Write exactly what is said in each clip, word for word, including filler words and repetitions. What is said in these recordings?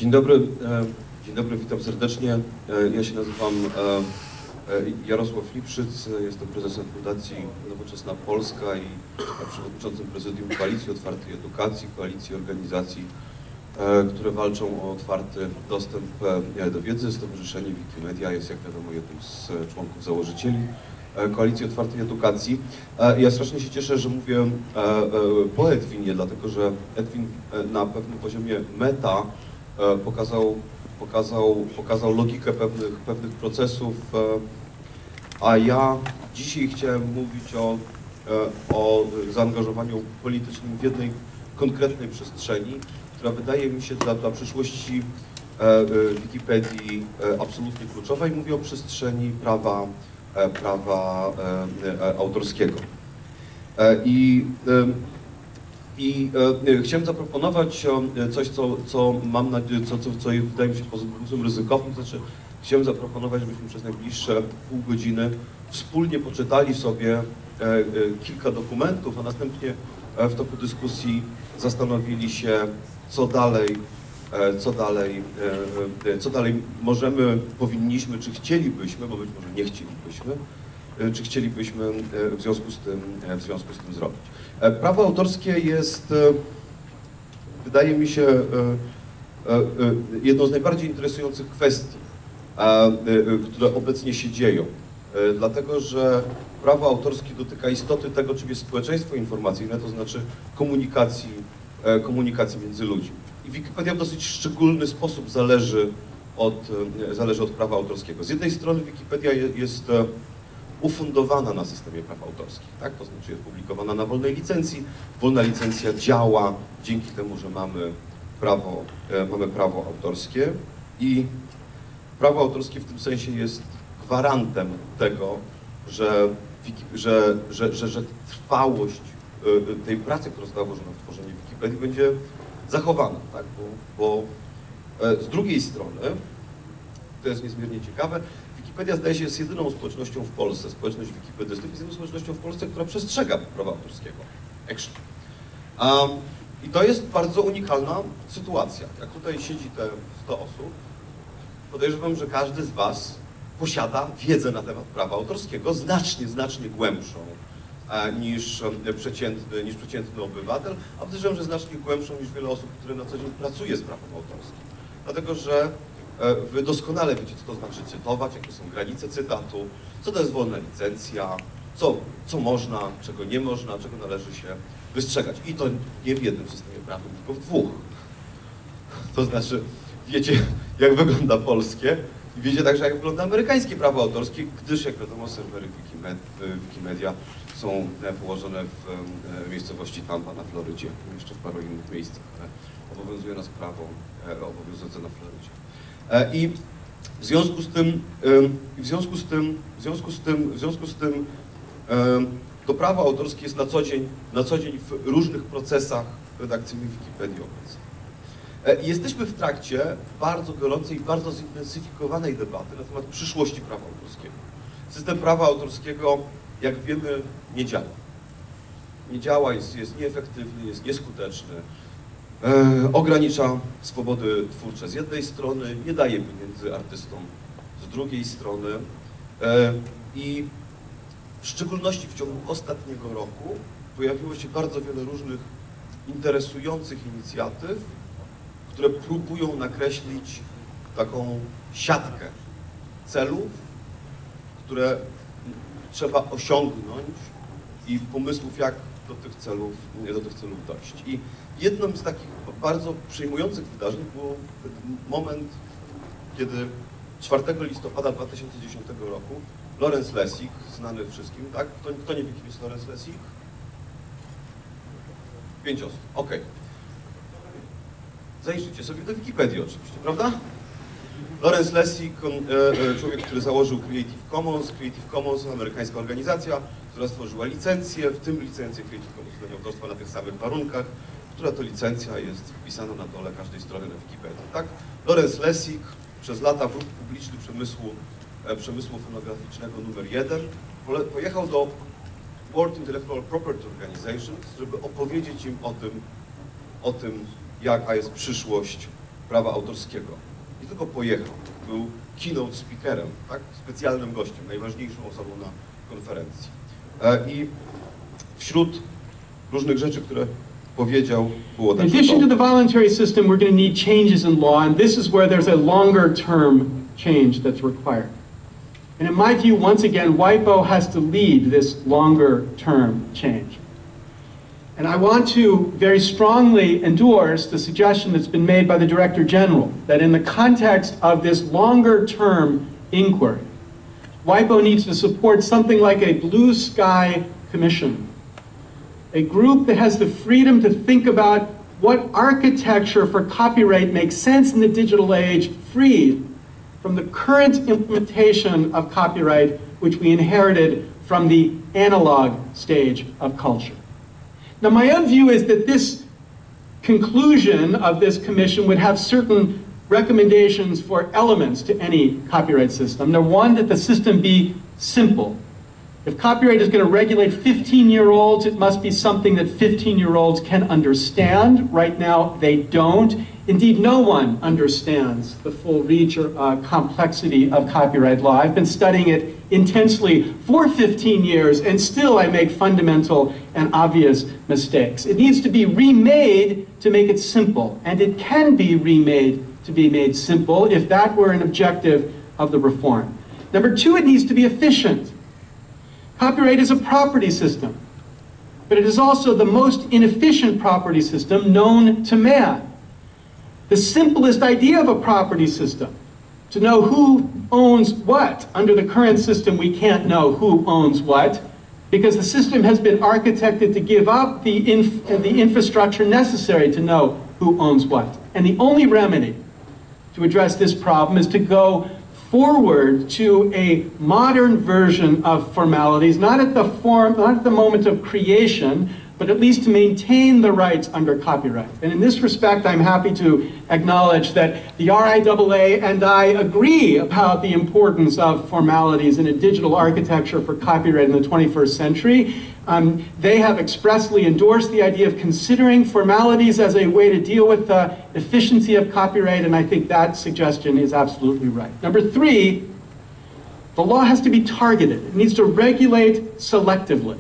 Dzień dobry, dzień dobry, witam serdecznie. Ja się nazywam Jarosław Lipszyc, jestem prezesem Fundacji Nowoczesna Polska i przewodniczącym prezydium Koalicji Otwartej Edukacji, koalicji organizacji, które walczą o otwarty dostęp do wiedzy. Stowarzyszenie Wikimedia jest, jak wiadomo, jednym z członków założycieli Koalicji Otwartej Edukacji. Ja strasznie się cieszę, że mówię po Edwinie, dlatego że Edwin na pewnym poziomie meta pokazał, pokazał, pokazał logikę pewnych, pewnych procesów, a ja dzisiaj chciałem mówić o, o zaangażowaniu politycznym w jednej konkretnej przestrzeni, która wydaje mi się dla, dla przyszłości Wikipedii absolutnie kluczowa, i mówię o przestrzeni prawa, prawa autorskiego. I I e, chciałem zaproponować coś, co, co mam nadzieję, co, co, co wydaje mi się pomysłem ryzykownym, to znaczy chciałem zaproponować, żebyśmy przez najbliższe pół godziny wspólnie poczytali sobie e, e, kilka dokumentów, a następnie e, w toku dyskusji zastanowili się, co dalej, e, co dalej, e, e, co dalej możemy, powinniśmy, czy chcielibyśmy, bo być może nie chcielibyśmy, czy chcielibyśmy w związku z tym, w związku z tym zrobić. Prawo autorskie jest, wydaje mi się, jedną z najbardziej interesujących kwestii, które obecnie się dzieją, dlatego że prawo autorskie dotyka istoty tego, czym jest społeczeństwo informacyjne, to znaczy komunikacji, komunikacji między ludźmi. I Wikipedia w dosyć szczególny sposób zależy od, zależy od prawa autorskiego. Z jednej strony Wikipedia jest ufundowana na systemie praw autorskich, tak? To znaczy jest publikowana na wolnej licencji. Wolna licencja działa dzięki temu, że mamy prawo, e, mamy prawo autorskie, i prawo autorskie w tym sensie jest gwarantem tego, że, że, że, że, że trwałość e, tej pracy, która została włożona w tworzenie Wikipedii, będzie zachowana, tak? Bo, bo e, z drugiej strony, to jest niezmiernie ciekawe, Wikipedia, zdaje się, jest jedyną społecznością w Polsce, społeczność wikipedystów jest jedyną społecznością w Polsce, która przestrzega prawa autorskiego. Action. Um, I to jest bardzo unikalna sytuacja. Jak tutaj siedzi te sto osób, podejrzewam, że każdy z was posiada wiedzę na temat prawa autorskiego znacznie, znacznie głębszą e, niż, e, przeciętny, niż przeciętny obywatel, a podejrzewam, że znacznie głębszą niż wiele osób, które na co dzień pracuje z prawem autorskim. Dlatego, że wy doskonale wiecie, co to znaczy cytować, jakie są granice cytatu, co to jest wolna licencja, co, co można, czego nie można, czego należy się wystrzegać. I to nie w jednym systemie prawnym, tylko w dwóch. To znaczy, wiecie, jak wygląda polskie, i wiecie także, jak wygląda amerykańskie prawo autorskie, gdyż, jak wiadomo, serwery Wikimedia są położone w miejscowości Tampa na Florydzie, jeszcze w paru innych miejscach. Obowiązuje nas prawo obowiązujące na Florydzie. I w związku z tym, w związku z tym, w związku z tym, w związku z tym to prawo autorskie jest na co dzień, na co dzień w różnych procesach redakcyjnych Wikipedii obecnie. Jesteśmy w trakcie bardzo gorącej i bardzo zintensyfikowanej debaty na temat przyszłości prawa autorskiego. System prawa autorskiego, jak wiemy, nie działa. Nie działa, jest, jest nieefektywny, jest nieskuteczny. E, ogranicza swobody twórcze z jednej strony, nie daje pieniędzy artystom z drugiej strony, e, i w szczególności w ciągu ostatniego roku pojawiło się bardzo wiele różnych interesujących inicjatyw, które próbują nakreślić taką siatkę celów, które trzeba osiągnąć, i pomysłów, jak do tych celów, do tych celów dojść. I jednym z takich bardzo przejmujących wydarzeń był moment, kiedy czwartego listopada dwa tysiące dziesiątego roku Lawrence Lessig, znany wszystkim, tak? Kto, kto nie wie, kim jest Lawrence Lessig? Pięć osób, okej. Okay. Zajrzyjcie sobie do Wikipedii oczywiście, prawda? Lawrence Lessig, człowiek, który założył Creative Commons. Creative Commons to amerykańska organizacja, która stworzyła licencję, w tym licencję Creative Commons do autorstwa na tych samych warunkach, która to licencja jest wpisana na dole każdej strony na Wikipedii, tak? Lawrence Lessig, przez lata wróg publiczny przemysłu, przemysłu fonograficznego numer jeden, pojechał do World Intellectual Property Organizations, żeby opowiedzieć im o tym, o tym, jaka jest przyszłość prawa autorskiego. Nie tylko pojechał, był keynote speakerem, tak? Specjalnym gościem, najważniejszą osobą na konferencji. I wśród różnych rzeczy, które powiedział, było In addition to the voluntary system, we're going to need changes in law, and this is where there's a longer term change that's required. And in my view, once again, WIPO has to lead this longer term change. And I want to very strongly endorse the suggestion that's been made by the Director General that in the context of this longer term inquiry, WIPO needs to support something like a blue sky commission, a group that has the freedom to think about what architecture for copyright makes sense in the digital age, freed from the current implementation of copyright, which we inherited from the analog stage of culture. Now, my own view is that this conclusion of this commission would have certain recommendations for elements to any copyright system. Number one, that the system be simple. If copyright is going to regulate fifteen-year-olds, it must be something that fifteen-year-olds can understand. Right now, they don't. Indeed, no one understands the full reach or uh, complexity of copyright law. I've been studying it intensely for fifteen years, and still I make fundamental and obvious mistakes. It needs to be remade to make it simple, and it can be remade to be made simple if that were an objective of the reform. Number two, it needs to be efficient. Copyright is a property system, but it is also the most inefficient property system known to man. The simplest idea of a property system, to know who owns what. Under the current system, we can't know who owns what, because the system has been architected to give up the, inf the infrastructure necessary to know who owns what. And the only remedy to address this problem is to go forward to a modern version of formalities, not at the form, not at the moment of creation, but at least to maintain the rights under copyright. And in this respect, I'm happy to acknowledge that the R I A A and I agree about the importance of formalities in a digital architecture for copyright in the twenty-first century. Um, they have expressly endorsed the idea of considering formalities as a way to deal with the efficiency of copyright, and I think that suggestion is absolutely right. Number three, the law has to be targeted. It needs to regulate selectively.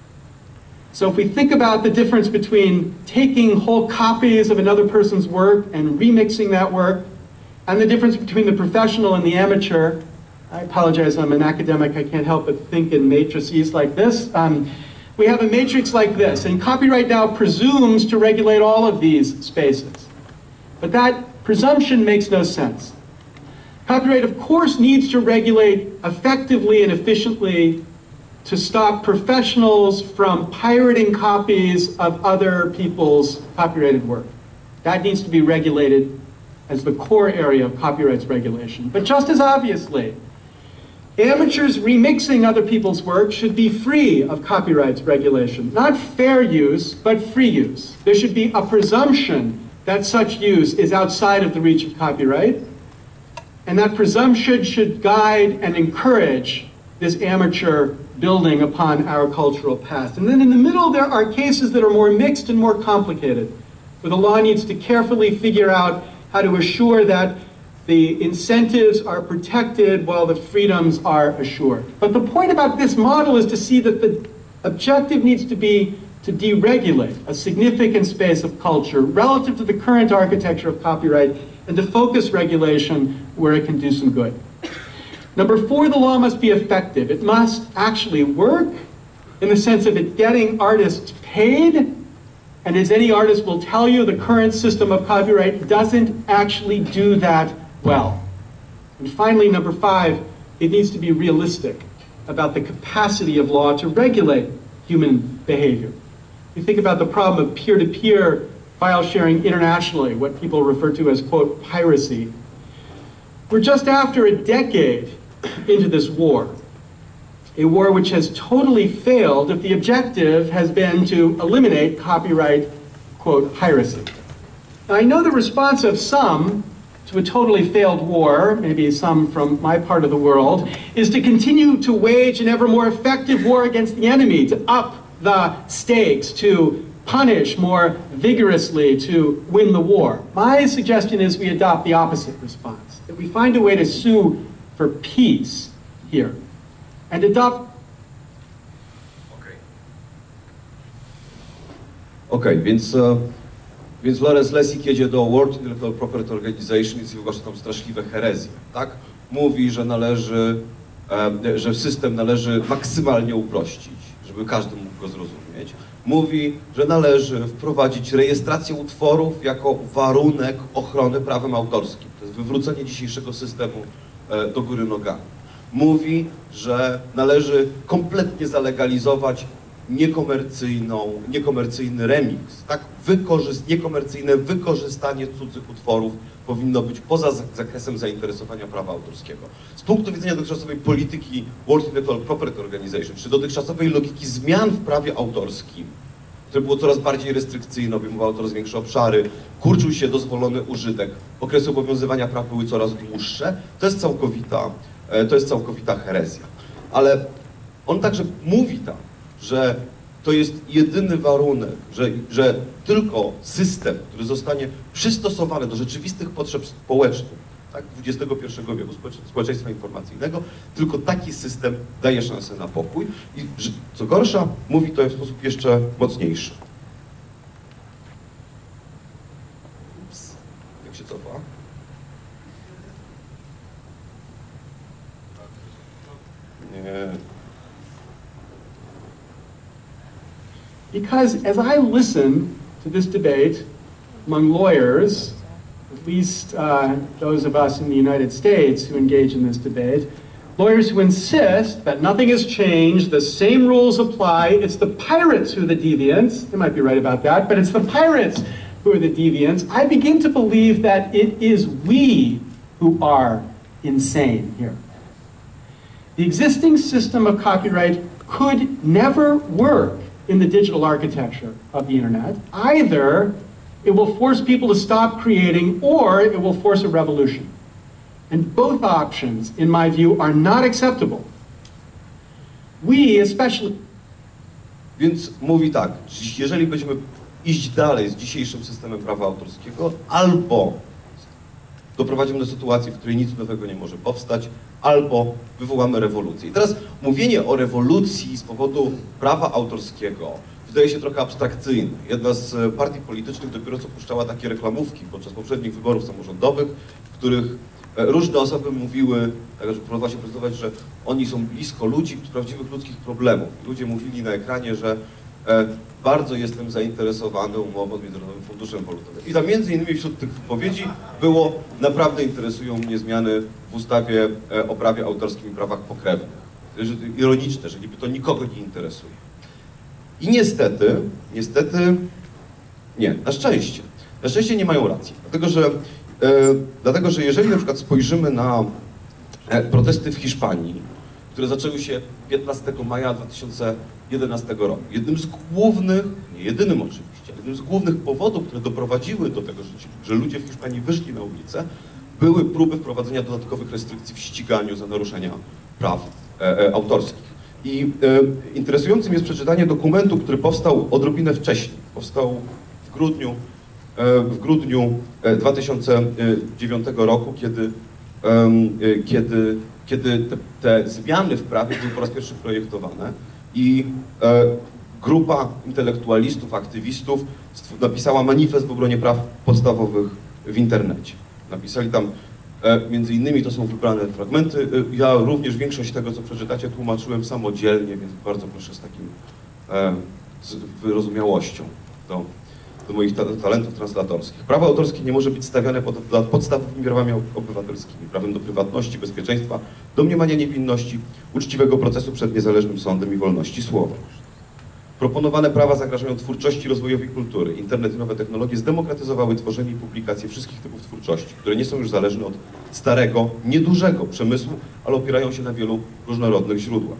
So if we think about the difference between taking whole copies of another person's work and remixing that work, and the difference between the professional and the amateur, I apologize, I'm an academic, I can't help but think in matrices like this. Um, we have a matrix like this, and copyright now presumes to regulate all of these spaces. But that presumption makes no sense. Copyright, of course, needs to regulate effectively and efficiently to stop professionals from pirating copies of other people's copyrighted work. That needs to be regulated as the core area of copyrights regulation. But just as obviously, amateurs remixing other people's work should be free of copyrights regulation. Not fair use, but free use. There should be a presumption that such use is outside of the reach of copyright, and that presumption should guide and encourage this amateur building upon our cultural past. And then in the middle, there are cases that are more mixed and more complicated, where the law needs to carefully figure out how to assure that the incentives are protected while the freedoms are assured. But the point about this model is to see that the objective needs to be to deregulate a significant space of culture relative to the current architecture of copyright, and to focus regulation where it can do some good. Number four, the law must be effective. It must actually work in the sense of it getting artists paid. And as any artist will tell you, the current system of copyright doesn't actually do that well. And finally, number five, it needs to be realistic about the capacity of law to regulate human behavior. You think about the problem of peer-to-peer file sharing internationally, what people refer to as, quote, piracy. We're just after a decade into this war, a war which has totally failed if the objective has been to eliminate copyright, quote, piracy. Now, I know the response of some to a totally failed war, maybe some from my part of the world, is to continue to wage an ever more effective war against the enemy, to up the stakes, to punish more vigorously to win the war. My suggestion is we adopt the opposite response, that we find a way to sue for peace here and adopt. Okej, okay, więc, więc Lawrence Lessig jedzie do World Intellectual Property Organization i zgłasza tam straszliwe herezje, tak? Mówi, że należy, że system należy maksymalnie uprościć, żeby każdy mógł go zrozumieć. Mówi, że należy wprowadzić rejestrację utworów jako warunek ochrony prawem autorskim. To jest wywrócenie dzisiejszego systemu do góry nogami. Mówi, że należy kompletnie zalegalizować niekomercyjną, niekomercyjny remix. Tak? Wykorzyst, niekomercyjne wykorzystanie cudzych utworów powinno być poza zakresem zainteresowania prawa autorskiego. Z punktu widzenia dotychczasowej polityki World Intellectual Property Organization, czy dotychczasowej logiki zmian w prawie autorskim, które było coraz bardziej restrykcyjne, obejmowało coraz większe obszary, kurczył się dozwolony użytek, okresy obowiązywania praw były coraz dłuższe, to jest całkowita, to jest całkowita herezja. Ale on także mówi tam, że to jest jedyny warunek, że, że tylko system, który zostanie przystosowany do rzeczywistych potrzeb społecznych, tak, dwudziestego pierwszego wieku społeczeństwa informacyjnego, tylko taki system daje szansę na pokój i co gorsza, mówi to w sposób jeszcze mocniejszy. Ups, jak się cofa? Nie. Because as I listen to this debate among lawyers, at least uh, those of us in the United States who engage in this debate, lawyers who insist that nothing has changed, the same rules apply, it's the pirates who are the deviants, they might be right about that, but it's the pirates who are the deviants, I begin to believe that it is we who are insane here. The existing system of copyright could never work in the digital architecture of the internet. Either it will force people to stop creating, or it will force a revolution. And both options, in my view, are not acceptable. We, especially... Więc mówi tak, jeżeli będziemy iść dalej z dzisiejszym systemem prawa autorskiego, albo doprowadzimy do sytuacji, w której nic nowego nie może powstać, albo wywołamy rewolucję. I teraz mówienie o rewolucji z powodu prawa autorskiego wydaje się trochę abstrakcyjne. Jedna z partii politycznych dopiero co puszczała takie reklamówki podczas poprzednich wyborów samorządowych, w których różne osoby mówiły, tak, że próbowała się prezentować, że oni są blisko ludzi, prawdziwych ludzkich problemów. I ludzie mówili na ekranie, że e, bardzo jestem zainteresowany umową z Międzynarodowym Funduszem Walutowym. I tam między innymi wśród tych wypowiedzi było: naprawdę interesują mnie zmiany w ustawie e, o prawie autorskim i prawach pokrewnych. To jest ironiczne, że niby to nikogo nie interesuje. I niestety, niestety, nie, na szczęście, na szczęście nie mają racji. Dlatego, że, e, dlatego, że jeżeli na przykład spojrzymy na e, protesty w Hiszpanii, które zaczęły się piętnastego maja dwa tysiące jedenastego roku. Jednym z głównych, nie jedynym oczywiście, jednym z głównych powodów, które doprowadziły do tego, że, że ludzie w Hiszpanii wyszli na ulicę, były próby wprowadzenia dodatkowych restrykcji w ściganiu za naruszenia praw e, e, autorskich. I e, interesującym jest przeczytanie dokumentu, który powstał odrobinę wcześniej. Powstał w grudniu, e, w grudniu dwa tysiące dziewiątego roku, kiedy, e, kiedy, kiedy te, te zmiany w prawie były po raz pierwszy projektowane i e, grupa intelektualistów, aktywistów napisała manifest w obronie praw podstawowych w internecie. Napisali tam e, między innymi, to są wybrane fragmenty, e, ja również większość tego, co przeczytacie, tłumaczyłem samodzielnie, więc bardzo proszę z takim e, z wyrozumiałością do, do moich ta talentów translatorskich. Prawo autorskie nie może być stawiane pod, pod podstawowymi prawami obywatelskimi, prawem do prywatności, bezpieczeństwa, domniemania niewinności, uczciwego procesu przed niezależnym sądem i wolności słowa. Proponowane prawa zagrażają twórczości, rozwojowi kultury. Internet i nowe technologie zdemokratyzowały tworzenie i publikację wszystkich typów twórczości, które nie są już zależne od starego, niedużego przemysłu, ale opierają się na wielu różnorodnych źródłach.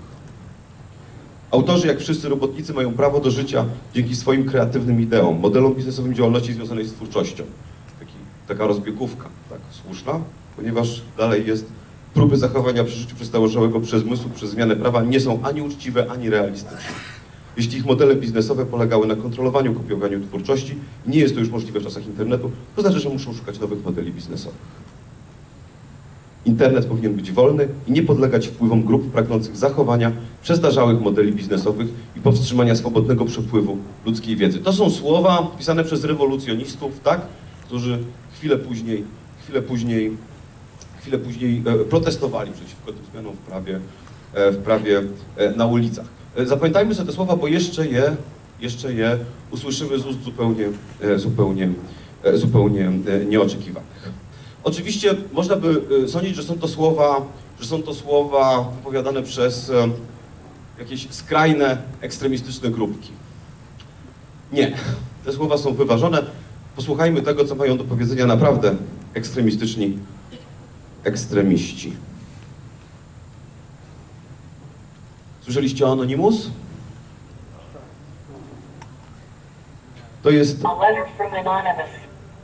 Autorzy, jak wszyscy robotnicy, mają prawo do życia dzięki swoim kreatywnym ideom, modelom biznesowym działalności związanej z twórczością. Taki, taka rozbiegówka, tak, słuszna, ponieważ dalej jest próby zachowania przy życiu przystałożałego przemysłu przez zmianę prawa nie są ani uczciwe, ani realistyczne. Jeśli ich modele biznesowe polegały na kontrolowaniu, kopiowaniu twórczości i nie jest to już możliwe w czasach internetu, to znaczy, że muszą szukać nowych modeli biznesowych. Internet powinien być wolny i nie podlegać wpływom grup pragnących zachowania przestarzałych modeli biznesowych i powstrzymania swobodnego przepływu ludzkiej wiedzy. To są słowa pisane przez rewolucjonistów, tak, którzy chwilę później, chwilę później, chwilę później protestowali przeciwko tym zmianom w prawie, w prawie na ulicach. Zapamiętajmy sobie te słowa, bo jeszcze je, jeszcze je usłyszymy z ust zupełnie, zupełnie, zupełnie nieoczekiwanych. Oczywiście można by sądzić, że są to słowa, że są to słowa wypowiadane przez jakieś skrajne, ekstremistyczne grupki. Nie, te słowa są wyważone. Posłuchajmy tego, co mają do powiedzenia naprawdę ekstremistyczni ekstremiści. Słyszeliście o Anonymous? To jest... A letter from Anonymous.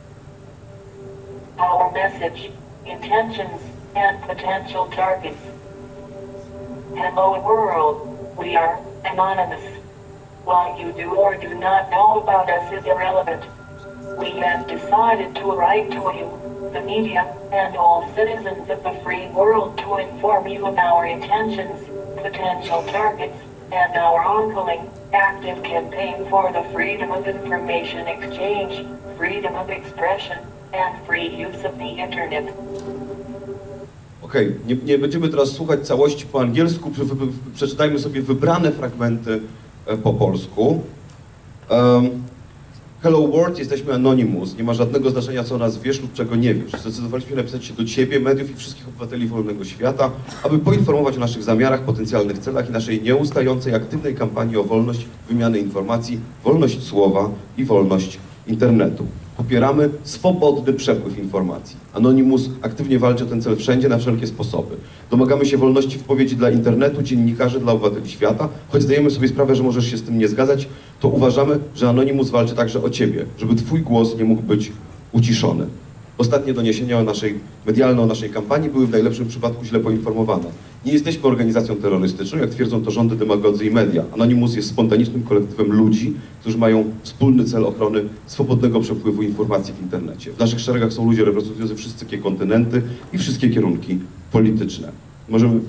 Our message, intentions, and potential targets. Hello world, we are Anonymous. What you do or do not know about us is irrelevant. We have decided to write to you, the media, and all citizens of the free world to inform you of our intentions, potential targets, and our ongoing, active campaign for the freedom of information exchange, freedom of expression, and free use of the internet. Okej, okay. nie, nie będziemy teraz słuchać całości po angielsku, wy, wy, przeczytajmy sobie wybrane fragmenty po polsku. Um, Hello World, jesteśmy Anonymous. Nie ma żadnego znaczenia, co o nas wiesz lub czego nie wiesz. Zdecydowaliśmy napisać się do Ciebie, mediów i wszystkich obywateli wolnego świata, aby poinformować o naszych zamiarach, potencjalnych celach i naszej nieustającej, aktywnej kampanii o wolność wymiany informacji, wolność słowa i wolność internetu. Popieramy swobodny przepływ informacji. Anonymous aktywnie walczy o ten cel wszędzie, na wszelkie sposoby. Domagamy się wolności wypowiedzi dla internetu, dziennikarzy, dla obywateli świata. Choć zdajemy sobie sprawę, że możesz się z tym nie zgadzać, to uważamy, że Anonymous walczy także o Ciebie, żeby Twój głos nie mógł być uciszony. Ostatnie doniesienia o naszej, medialne o naszej kampanii były w najlepszym przypadku źle poinformowane. Nie jesteśmy organizacją terrorystyczną, jak twierdzą to rządy, demagodzy i media. Anonymous jest spontanicznym kolektywem ludzi, którzy mają wspólny cel ochrony swobodnego przepływu informacji w internecie. W naszych szeregach są ludzie reprezentujący wszystkie kontynenty i wszystkie kierunki polityczne. Możemy...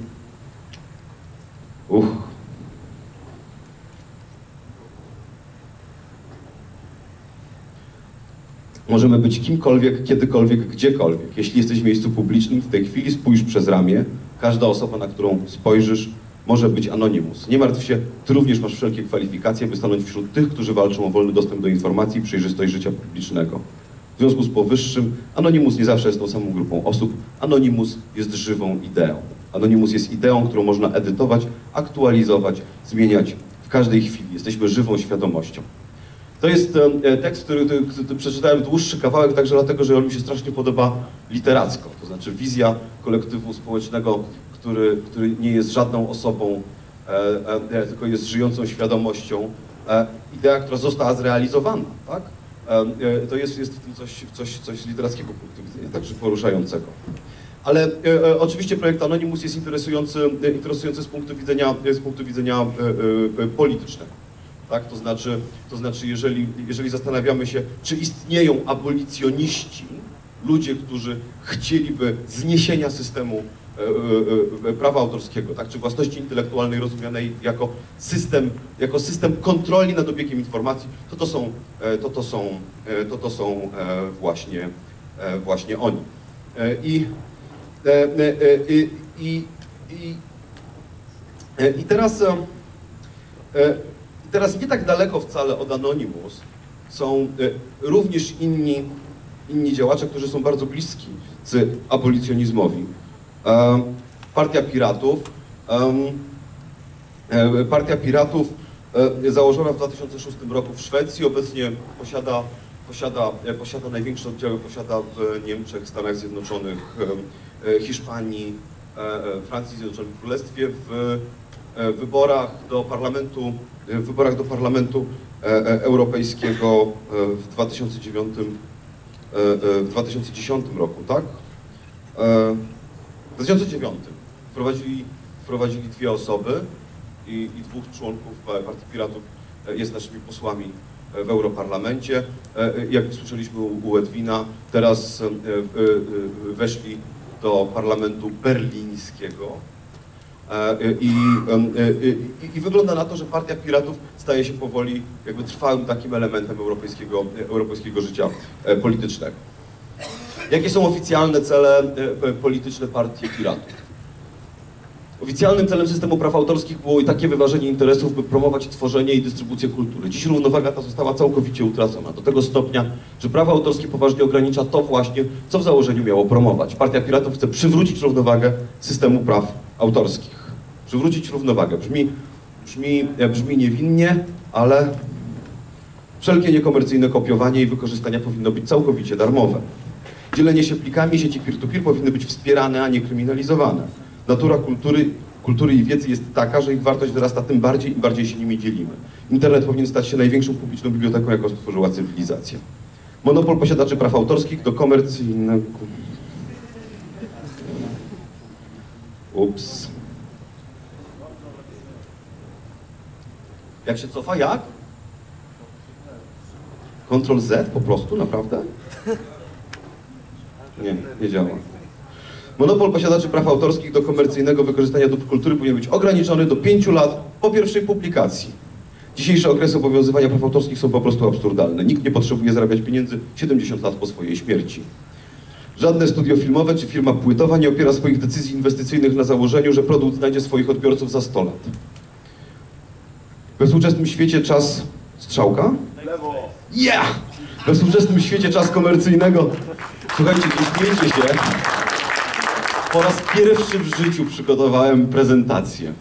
Uch. Możemy być kimkolwiek, kiedykolwiek, gdziekolwiek. Jeśli jesteś w miejscu publicznym, w tej chwili spójrz przez ramię. Każda osoba, na którą spojrzysz, może być Anonymous. Nie martw się, Ty również masz wszelkie kwalifikacje, by stanąć wśród tych, którzy walczą o wolny dostęp do informacji i przejrzystość życia publicznego. W związku z powyższym, Anonymous nie zawsze jest tą samą grupą osób. Anonymous jest żywą ideą. Anonymous jest ideą, którą można edytować, aktualizować, zmieniać w każdej chwili. Jesteśmy żywą świadomością. To jest e, tekst, który, który, który przeczytałem dłuższy kawałek, także dlatego, że on mi się strasznie podoba literacko. To znaczy wizja kolektywu społecznego, który, który nie jest żadną osobą, e, e, tylko jest żyjącą świadomością. E, idea, która została zrealizowana, tak? E, e, to jest, jest w tym coś, coś, coś z literackiego punktu widzenia, także poruszającego. Ale e, e, oczywiście projekt Anonymous jest interesujący, e, interesujący z punktu widzenia, z punktu widzenia e, e, politycznego. Tak? To znaczy, to znaczy jeżeli, jeżeli zastanawiamy się, czy istnieją abolicjoniści, ludzie, którzy chcieliby zniesienia systemu e, e, prawa autorskiego, tak? Czy własności intelektualnej rozumianej jako system, jako system kontroli nad obiegiem informacji, to to są, e, to to są, e, to to są e, właśnie, e, właśnie oni. E, I, e, e, i, i, i, e, i teraz e, Teraz nie tak daleko wcale od Anonymous są również inni, inni działacze, którzy są bardzo bliscy abolicjonizmowi. Partia Piratów, Partia Piratów założona w dwa tysiące szóstym roku w Szwecji, obecnie posiada, posiada, posiada największe oddziały, posiada w Niemczech, Stanach Zjednoczonych, Hiszpanii, Francji, Zjednoczonym Królestwie. W wyborach do Parlamentu, w wyborach do Parlamentu Europejskiego w dwa tysiące dziewiątym, w dwa tysiące dziesiątym roku, tak? W dwa tysiące dziewiątym wprowadzili, wprowadzili dwie osoby. i, i dwóch członków Partii Piratów jest naszymi posłami w Europarlamencie. Jak słyszeliśmy u Edwina, teraz weszli do parlamentu berlińskiego i, i, i wygląda na to, że Partia Piratów staje się powoli jakby trwałym takim elementem europejskiego, europejskiego życia politycznego. Jakie są oficjalne cele polityczne Partii Piratów? Oficjalnym celem systemu praw autorskich było i takie wyważenie interesów, by promować tworzenie i dystrybucję kultury. Dziś równowaga ta została całkowicie utracona, do tego stopnia, że prawo autorskie poważnie ogranicza to właśnie, co w założeniu miało promować. Partia Piratów chce przywrócić równowagę systemu praw autorskich. Przywrócić równowagę. Brzmi, brzmi, brzmi niewinnie, ale wszelkie niekomercyjne kopiowanie i wykorzystania powinno być całkowicie darmowe. Dzielenie się plikami sieci peer-to-peer powinny być wspierane, a nie kryminalizowane. Natura kultury, kultury i wiedzy jest taka, że ich wartość wzrasta tym bardziej, im bardziej się nimi dzielimy. Internet powinien stać się największą publiczną biblioteką, jaką stworzyła cywilizacja. Monopol posiadaczy praw autorskich do komercyjnego... Ups. Jak się cofa? Jak? Ctrl Z po prostu? Naprawdę? Nie, nie działa. Monopol posiadaczy praw autorskich do komercyjnego wykorzystania dóbr kultury powinien być ograniczony do pięciu lat po pierwszej publikacji. Dzisiejsze okresy obowiązywania praw autorskich są po prostu absurdalne. Nikt nie potrzebuje zarabiać pieniędzy siedemdziesiąt lat po swojej śmierci. Żadne studio filmowe czy firma płytowa nie opiera swoich decyzji inwestycyjnych na założeniu, że produkt znajdzie swoich odbiorców za sto lat. We współczesnym świecie czas... Strzałka? Yeah! We współczesnym świecie czas komercyjnego... Słuchajcie, nie śmiejcie się. Po raz pierwszy w życiu przygotowałem prezentację.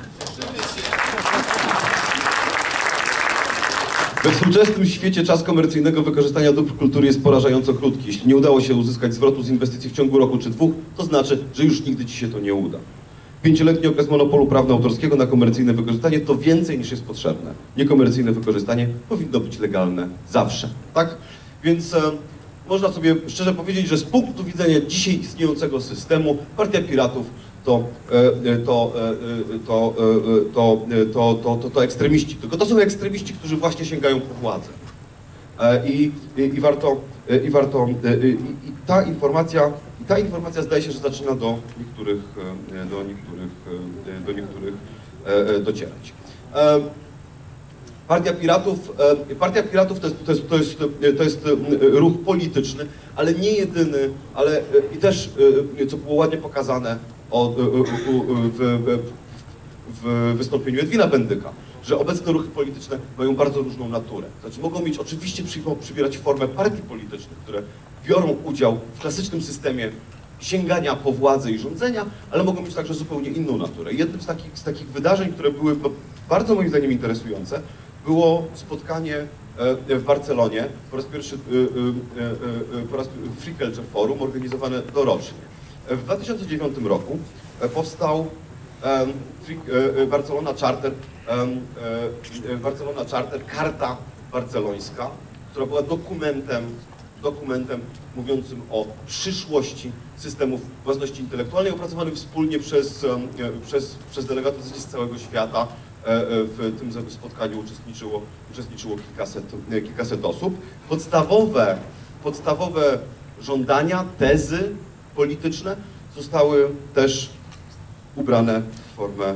We współczesnym świecie czas komercyjnego wykorzystania dóbr kultury jest porażająco krótki. Jeśli nie udało się uzyskać zwrotu z inwestycji w ciągu roku czy dwóch, to znaczy, że już nigdy ci się to nie uda. Pięcioletni okres monopolu prawa autorskiego na komercyjne wykorzystanie to więcej niż jest potrzebne. Niekomercyjne wykorzystanie powinno być legalne zawsze, tak? Więc e, można sobie szczerze powiedzieć, że z punktu widzenia dzisiaj istniejącego systemu Partia Piratów to, e, to, e, to, e, to, e, to, to, to, to ekstremiści. Tylko to są ekstremiści, którzy właśnie sięgają po władzę. E, i, i, I warto, e, i, warto e, i, i ta informacja I ta informacja zdaje się, że zaczyna do niektórych, do niektórych, do niektórych docierać. Partia Piratów, Partia Piratów to jest, to, jest, to, jest, to jest ruch polityczny, ale nie jedyny, ale i też, co było ładnie pokazane o, w, w, w wystąpieniu Edwina Bendyka, że obecne ruchy polityczne mają bardzo różną naturę. Znaczy mogą mieć oczywiście przybierać formę partii politycznych, które biorą udział w klasycznym systemie sięgania po władzę i rządzenia, ale mogą mieć także zupełnie inną naturę. Jednym z takich, z takich wydarzeń, które były bardzo moim zdaniem interesujące, było spotkanie w Barcelonie, po raz pierwszy po raz Free Culture Forum, organizowane dorocznie. W dwa tysiące dziewiątym roku powstał Barcelona Charter, Barcelona Charter, Karta Barcelońska, która była dokumentem, dokumentem mówiącym o przyszłości systemów własności intelektualnej, opracowanym wspólnie przez, przez, przez delegatów z całego świata. W tym spotkaniu uczestniczyło, uczestniczyło kilkaset, kilkaset osób. Podstawowe, podstawowe żądania, tezy polityczne zostały też ubrane w formę,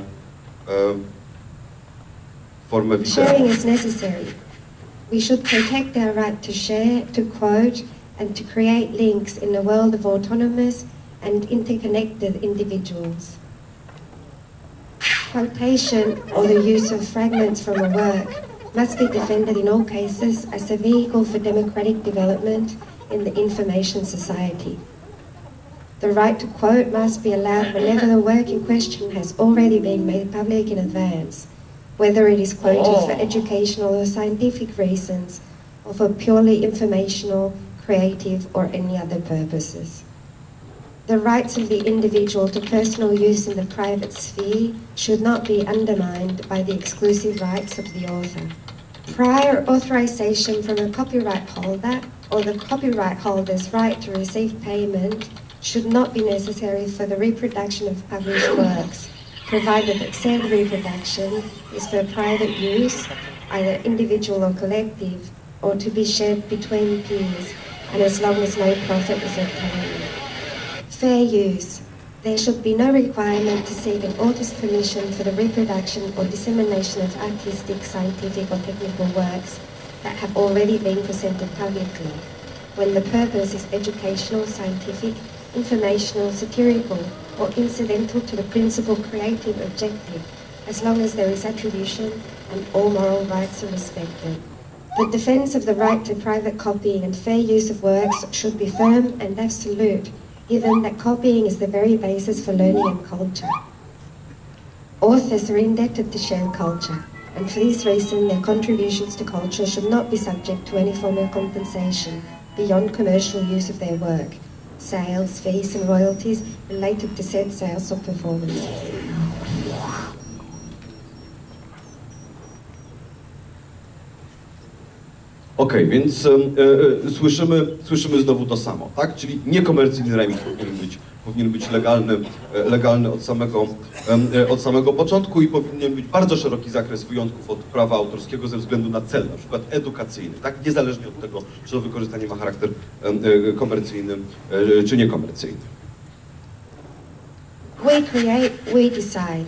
w formę wideo. Sharing is necessary. We should protect our right to share, to quote, and to create links in a world of autonomous and interconnected individuals. Quotation or the use of fragments from a work must be defended in all cases as a vehicle for democratic development in the information society. The right to quote must be allowed whenever the work in question has already been made public in advance, whether it is quoted oh. for educational or scientific reasons, or for purely informational, creative, or any other purposes. The rights of the individual to personal use in the private sphere should not be undermined by the exclusive rights of the author. Prior authorization from a copyright holder or the copyright holder's right to receive payment should not be necessary for the reproduction of published works, provided that said reproduction is for private use, either individual or collective, or to be shared between peers, and as long as no profit is obtained. Fair use. There should be no requirement to seek an author's permission for the reproduction or dissemination of artistic, scientific or technical works that have already been presented publicly, when the purpose is educational, scientific, informational, satirical, or incidental to the principal creative objective, as long as there is attribution and all moral rights are respected. The defence of the right to private copying and fair use of works should be firm and absolute, given that copying is the very basis for learning and culture. Authors are indebted to share culture, and for this reason their contributions to culture should not be subject to any form of compensation beyond commercial use of their work, sales, fees and royalties related to said sales or performances. Okej, okay, więc e, e, słyszymy, słyszymy znowu to samo, tak? Czyli niekomercyjny remix powinien być, powinien być legalny, e, legalny od samego, e, od samego początku i powinien być bardzo szeroki zakres wyjątków od prawa autorskiego ze względu na cel, na przykład edukacyjny, tak? Niezależnie od tego, czy to wykorzystanie ma charakter e, e, komercyjny e, czy niekomercyjny. We create, we decide.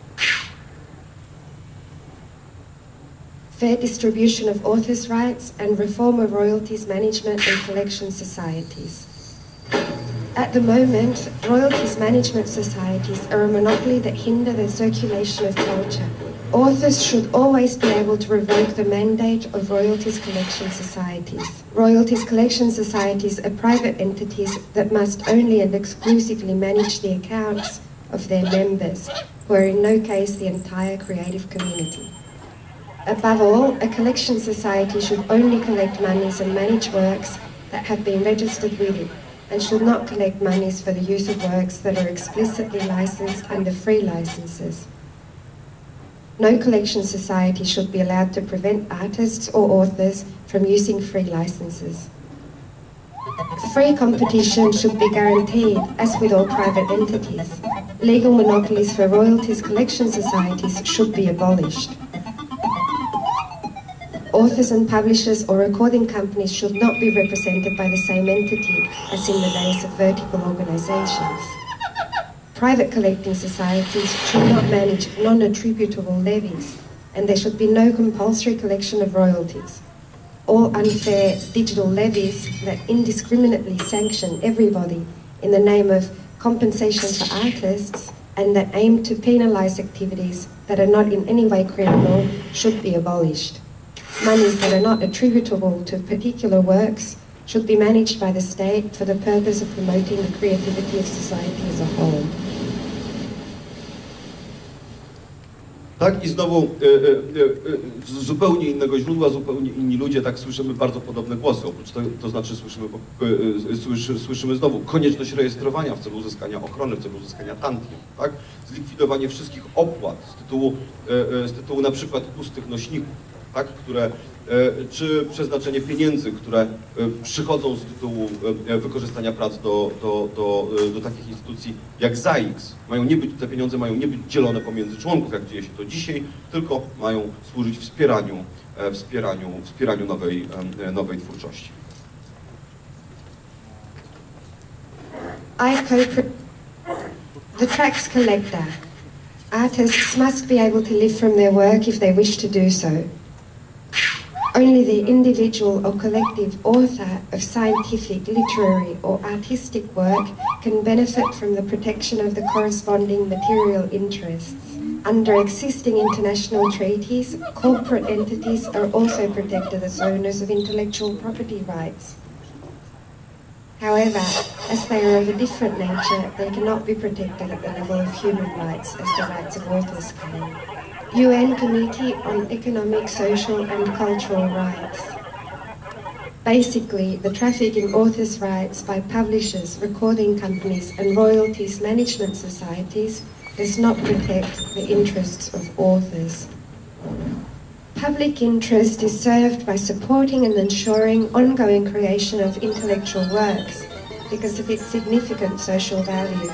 Fair distribution of authors' rights and reform of royalties management and collection societies. At the moment, royalties management societies are a monopoly that hinder the circulation of culture. Authors should always be able to revoke the mandate of royalties collection societies. Royalties collection societies are private entities that must only and exclusively manage the accounts of their members, who are in no case the entire creative community. Above all, a collection society should only collect monies and manage works that have been registered with it, and should not collect monies for the use of works that are explicitly licensed under free licenses. No collection society should be allowed to prevent artists or authors from using free licenses. Free competition should be guaranteed, as with all private entities. Legal monopolies for royalties collection societies should be abolished. Authors and publishers or recording companies should not be represented by the same entity as in the days of vertical organisations. Private collecting societies should not manage non-attributable levies, and there should be no compulsory collection of royalties. All unfair digital levies that indiscriminately sanction everybody in the name of compensation for artists and that aim to penalise activities that are not in any way criminal should be abolished. Monies that are not attributable to particular works should be managed by the state for the purpose of promoting the creativity of society as a whole. Tak, i znowu e, e, e, z zupełnie innego źródła, zupełnie inni ludzie, tak słyszymy bardzo podobne głosy. Oprócz tego, to znaczy słyszymy, e, słyszy, słyszymy znowu konieczność rejestrowania w celu uzyskania ochrony, w celu uzyskania tantiem, tak? Zlikwidowanie wszystkich opłat z tytułu, e, z tytułu na przykład pustych nośników, tak, które, czy przeznaczenie pieniędzy, które przychodzą z tytułu wykorzystania prac do, do, do, do takich instytucji jak Z A I X. Mają nie być, te pieniądze mają nie być dzielone pomiędzy członków, jak dzieje się to dzisiaj, tylko mają służyć wspieraniu, wspieraniu, wspieraniu nowej, nowej twórczości. I co the tracks collector. Artists must be able to live from their work if they wish to do so. Only the individual or collective author of scientific, literary or artistic work can benefit from the protection of the corresponding material interests. Under existing international treaties, corporate entities are also protected as owners of intellectual property rights. However, as they are of a different nature, they cannot be protected at the level of human rights as the rights of authors can. U N Committee on Economic, Social and Cultural Rights. Basically, the traffic in authors' rights by publishers, recording companies and royalties management societies does not protect the interests of authors. Public interest is served by supporting and ensuring ongoing creation of intellectual works because of its significant social value.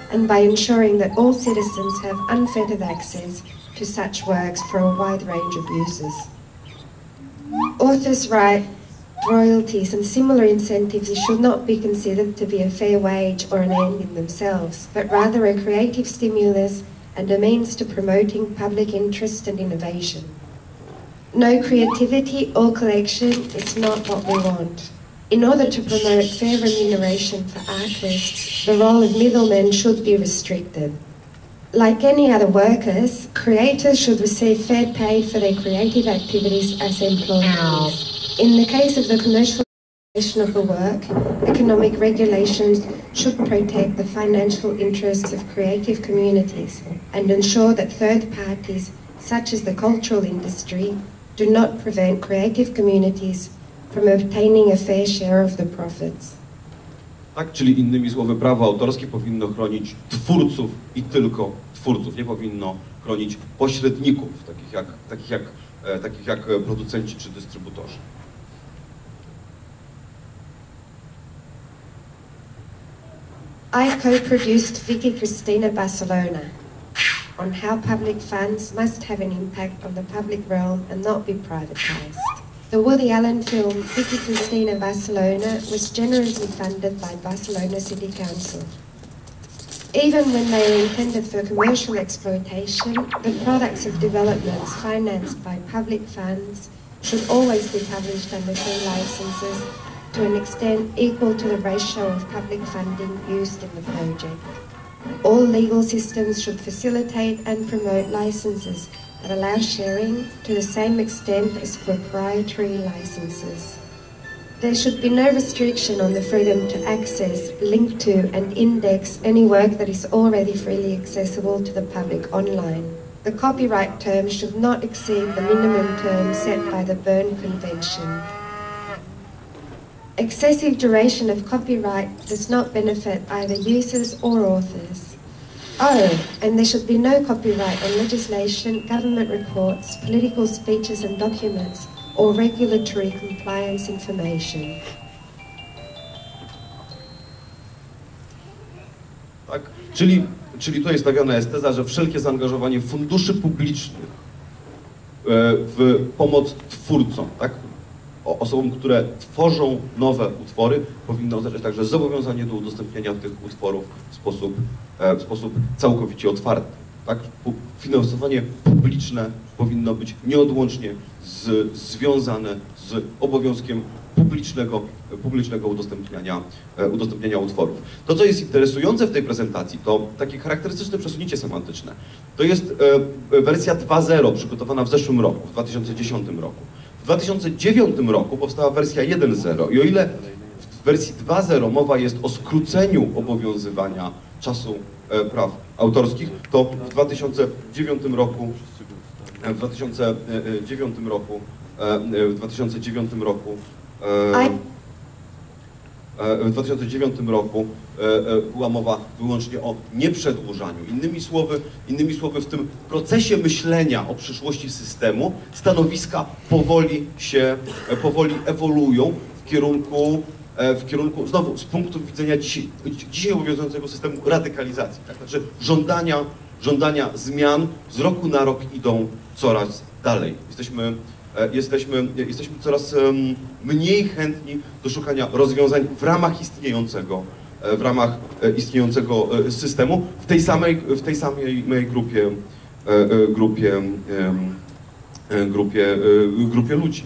and by ensuring that all citizens have unfettered access to such works for a wide range of uses. Authors' right, royalties and similar incentives should not be considered to be a fair wage or an end in themselves, but rather a creative stimulus and a means to promoting public interest and innovation. No creativity or collection is not what we want. In order to promote fair remuneration for artists, the role of middlemen should be restricted. Like any other workers, creators should receive fair pay for their creative activities as employees. In the case of the commercialization of the work, economic regulations should protect the financial interests of creative communities and ensure that third parties, such as the cultural industry, do not prevent creative communities from obtaining a fair share of the profits. Tak, czyli innymi słowy prawo autorskie powinno chronić twórców i tylko twórców, nie powinno chronić pośredników, takich jak, takich jak, e, takich jak producenci czy dystrybutorzy. I co-produced Vicky Cristina Barcelona on how public funds must have an impact on the public realm and not be privatized. The Woody Allen film Vicky Cristina Barcelona was generously funded by Barcelona City Council. Even when they are intended for commercial exploitation, the products of developments financed by public funds should always be published under free licenses to an extent equal to the ratio of public funding used in the project. All legal systems should facilitate and promote licenses that allow sharing to the same extent as proprietary licenses. There should be no restriction on the freedom to access, link to and index any work that is already freely accessible to the public online. The copyright term should not exceed the minimum term set by the Berne Convention. Excessive duration of copyright does not benefit either users or authors. Oh, and there should be no copyright on legislation, government reports, political speeches and documents, or regulatory compliance information. Tak? Czyli, czyli tutaj stawiana jest teza, że wszelkie zaangażowanie funduszy publicznych w pomoc twórcom, tak? Osobom, które tworzą nowe utwory, powinno oznaczać także zobowiązanie do udostępniania tych utworów w sposób, w sposób całkowicie otwarty. Tak? Finansowanie publiczne powinno być nieodłącznie z, związane z obowiązkiem publicznego, publicznego udostępniania, udostępniania utworów. To, co jest interesujące w tej prezentacji, to takie charakterystyczne przesunięcie semantyczne. To jest wersja dwa zero przygotowana w zeszłym roku, w dwa tysiące dziesiątym roku. W dwa tysiące dziewiątym roku powstała wersja jeden zero i o ile w wersji dwa zero mowa jest o skróceniu obowiązywania czasu e, praw autorskich, to w dwa tysiące dziewiątym roku w dwa tysiące dziewiątym roku e, w dwa tysiące dziewiątym roku e, w dwa tysiące dziewiątym roku była mowa wyłącznie o nieprzedłużaniu. Innymi słowy, innymi słowy, w tym procesie myślenia o przyszłości systemu stanowiska powoli się, powoli ewoluują w kierunku, w kierunku znowu z punktu widzenia dzisiaj, dzisiaj obowiązującego systemu radykalizacji. Tak? Znaczy żądania, żądania zmian z roku na rok idą coraz dalej. Jesteśmy Jesteśmy, jesteśmy coraz mniej chętni do szukania rozwiązań w ramach istniejącego, w ramach istniejącego systemu, w tej samej, w tej samej grupie, grupie, grupie, grupie ludzi.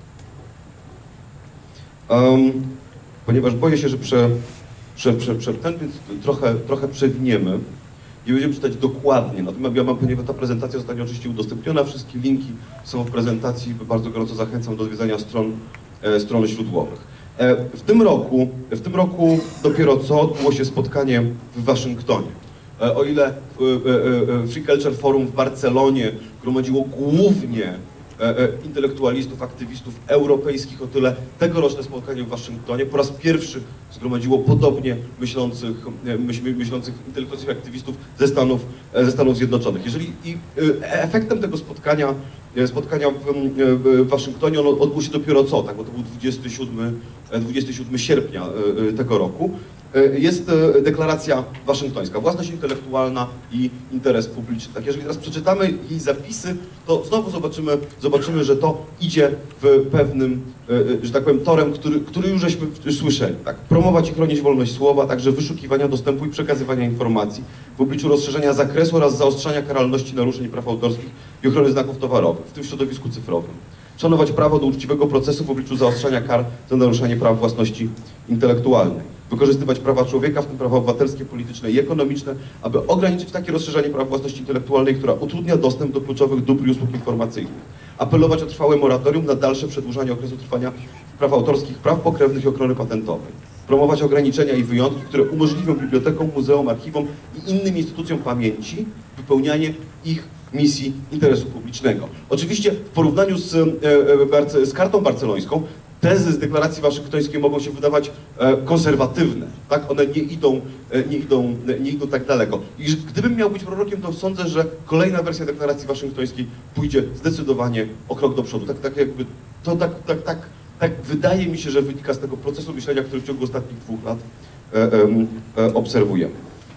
Um, ponieważ boję się, że prze, prze, prze, prze, ten, więc trochę, trochę przewiniemy. Nie będziemy czytać dokładnie, natomiast ja mam, ponieważ ta prezentacja zostanie oczywiście udostępniona, wszystkie linki są w prezentacji, bardzo gorąco zachęcam do odwiedzania stron, e, stron źródłowych. E, w tym roku, w tym roku dopiero co odbyło się spotkanie w Waszyngtonie. E, o ile e, e, Free Culture Forum w Barcelonie gromadziło głównie intelektualistów, aktywistów europejskich, o tyle tegoroczne spotkanie w Waszyngtonie po raz pierwszy zgromadziło podobnie myślących, myśl, myślących intelektualistów i aktywistów ze Stanów, ze Stanów Zjednoczonych. Jeżeli i efektem tego spotkania, spotkania w, w Waszyngtonie, ono odbyło się dopiero co, tak, bo to był dwudziestego siódmego sierpnia tego roku, jest deklaracja waszyngtońska, własność intelektualna i interes publiczny. Tak, jeżeli teraz przeczytamy jej zapisy, to znowu zobaczymy, zobaczymy, że to idzie w pewnym, że tak powiem, torem, który, który już żeśmy słyszeli. Tak? Promować i chronić wolność słowa, także wyszukiwania dostępu i przekazywania informacji w obliczu rozszerzenia zakresu oraz zaostrzania karalności naruszeń praw autorskich i ochrony znaków towarowych, w tym w środowisku cyfrowym. Szanować prawo do uczciwego procesu w obliczu zaostrzania kar za naruszanie praw własności intelektualnej. Wykorzystywać prawa człowieka, w tym prawa obywatelskie, polityczne i ekonomiczne, aby ograniczyć takie rozszerzenie praw własności intelektualnej, która utrudnia dostęp do kluczowych dóbr i usług informacyjnych. Apelować o trwałe moratorium na dalsze przedłużanie okresu trwania praw autorskich, praw pokrewnych i ochrony patentowej. Promować ograniczenia i wyjątki, które umożliwią bibliotekom, muzeum, archiwom i innym instytucjom pamięci wypełnianie ich misji interesu publicznego. Oczywiście w porównaniu z, e, z kartą barcelońską tezy z deklaracji waszyngtońskiej mogą się wydawać e, konserwatywne, tak? One nie idą, e, nie, idą, e, nie idą tak daleko. I gdybym miał być prorokiem, to sądzę, że kolejna wersja deklaracji waszyngtońskiej pójdzie zdecydowanie o krok do przodu. Tak, tak jakby, to tak, tak, tak, tak wydaje mi się, że wynika z tego procesu myślenia, który w ciągu ostatnich dwóch lat e, e, e, obserwujemy.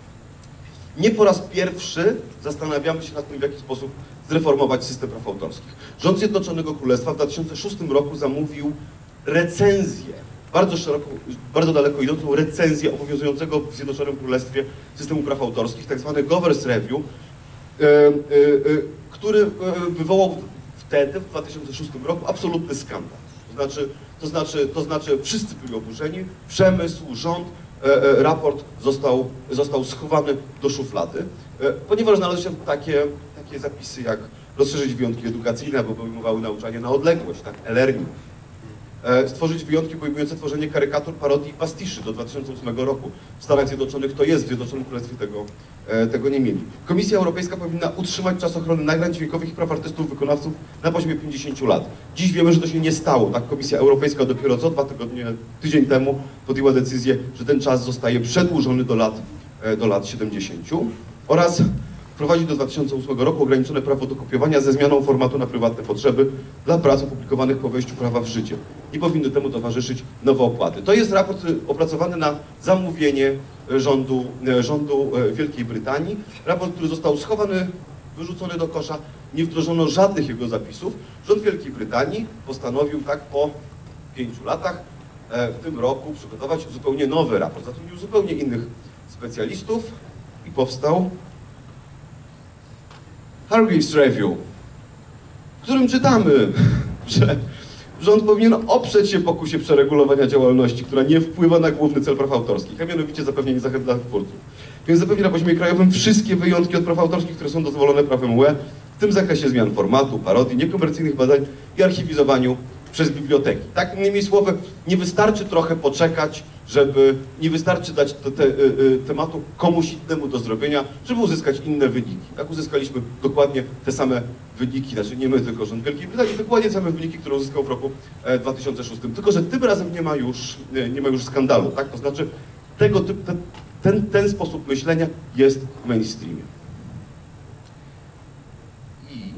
Nie po raz pierwszy zastanawiamy się nad tym, w jaki sposób zreformować system praw autorskich. Rząd Zjednoczonego Królestwa w dwa tysiące szóstym roku zamówił recenzję, bardzo szeroko, bardzo daleko idącą recenzję obowiązującego w Zjednoczonym Królestwie systemu praw autorskich, tak zwany Governor's Review, e, e, e, który wywołał wtedy, w dwa tysiące szóstym roku, absolutny skandal. To znaczy, to znaczy, to znaczy wszyscy byli oburzeni, przemysł, rząd, e, e, raport został, został schowany do szuflady, e, ponieważ znalazły się takie, takie zapisy jak rozszerzyć wyjątki edukacyjne, aby obejmowały nauczanie na odległość, tak, e-learning. Stworzyć wyjątki pojmujące tworzenie karykatur, parodii i pastiszy do dwa tysiące ósmego roku. W Stanach Zjednoczonych to jest, w Zjednoczonym Królestwie tego, tego nie mieli. Komisja Europejska powinna utrzymać czas ochrony nagrań dźwiękowych i praw artystów wykonawców na poziomie pięćdziesięciu lat. Dziś wiemy, że to się nie stało. Tak, Komisja Europejska dopiero co dwa tygodnie, tydzień temu podjęła decyzję, że ten czas zostaje przedłużony do lat, do lat siedemdziesięciu oraz wprowadzić do dwa tysiące ósmego roku ograniczone prawo do kopiowania ze zmianą formatu na prywatne potrzeby dla prac opublikowanych po wejściu prawa w życie. Nie powinny temu towarzyszyć nowe opłaty. To jest raport opracowany na zamówienie rządu, rządu Wielkiej Brytanii. Raport, który został schowany, wyrzucony do kosza, nie wdrożono żadnych jego zapisów. Rząd Wielkiej Brytanii postanowił tak po pięciu latach w tym roku przygotować zupełnie nowy raport. Zatrudnił zupełnie innych specjalistów i powstał Hargreaves Review, w którym czytamy, że rząd powinien oprzeć się pokusie przeregulowania działalności, która nie wpływa na główny cel praw autorskich, a mianowicie zapewnienie zachęt dla twórców. Więc zapewni na poziomie krajowym wszystkie wyjątki od praw autorskich, które są dozwolone prawem U E, w tym zakresie zmian formatu, parodii, niekomercyjnych badań i archiwizowaniu przez biblioteki. Tak, innymi słowy, nie wystarczy trochę poczekać, żeby, nie wystarczy dać te, te, y, tematu komuś innemu do zrobienia, żeby uzyskać inne wyniki. Tak, uzyskaliśmy dokładnie te same wyniki, znaczy nie my, tylko rząd Wielkiej Brytanii, dokładnie te same wyniki, które uzyskał w roku e, dwa tysiące szóstym. Tylko że tym razem nie ma już, nie, nie ma już skandalu, tak? To znaczy tego typu, ten, ten, ten sposób myślenia jest w mainstreamie. I,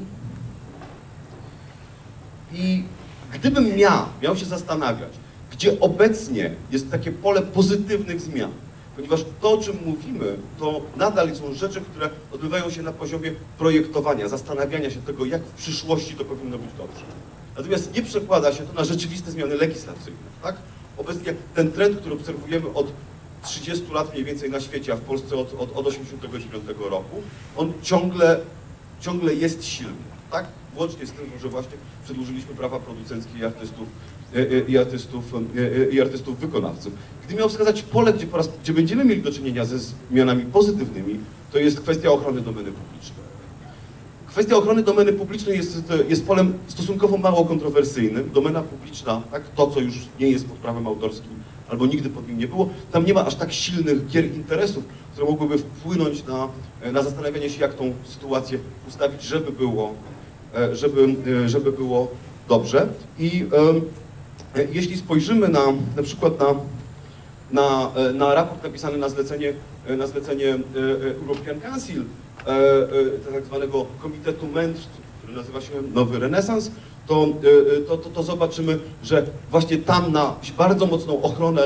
i gdybym ja miał się zastanawiać, gdzie obecnie jest takie pole pozytywnych zmian, ponieważ to, o czym mówimy, to nadal są rzeczy, które odbywają się na poziomie projektowania, zastanawiania się tego, jak w przyszłości to powinno być dobrze. Natomiast nie przekłada się to na rzeczywiste zmiany legislacyjne, tak? Obecnie ten trend, który obserwujemy od trzydziestu lat mniej więcej na świecie, a w Polsce od, od, od osiemdziesiątego dziewiątego roku, on ciągle, ciągle jest silny, tak? Włącznie z tym, że właśnie przedłużyliśmy prawa producenckie i artystów, i artystów, i artystów wykonawców. Gdy miał wskazać pole, gdzie, po raz, gdzie będziemy mieli do czynienia ze zmianami pozytywnymi, to jest kwestia ochrony domeny publicznej. Kwestia ochrony domeny publicznej jest, jest polem stosunkowo mało kontrowersyjnym. Domena publiczna, tak, to co już nie jest pod prawem autorskim, albo nigdy pod nim nie było, tam nie ma aż tak silnych gier interesów, które mogłyby wpłynąć na, na zastanawianie się, jak tą sytuację ustawić, żeby było, żeby, żeby było dobrze. I e, jeśli spojrzymy na, na przykład na, na, na raport napisany na zlecenie, na zlecenie European Council, e, e, tak zwanego Komitetu Mędrców, który nazywa się Nowy Renesans, to, e, to, to, to zobaczymy, że właśnie tam na bardzo mocną ochronę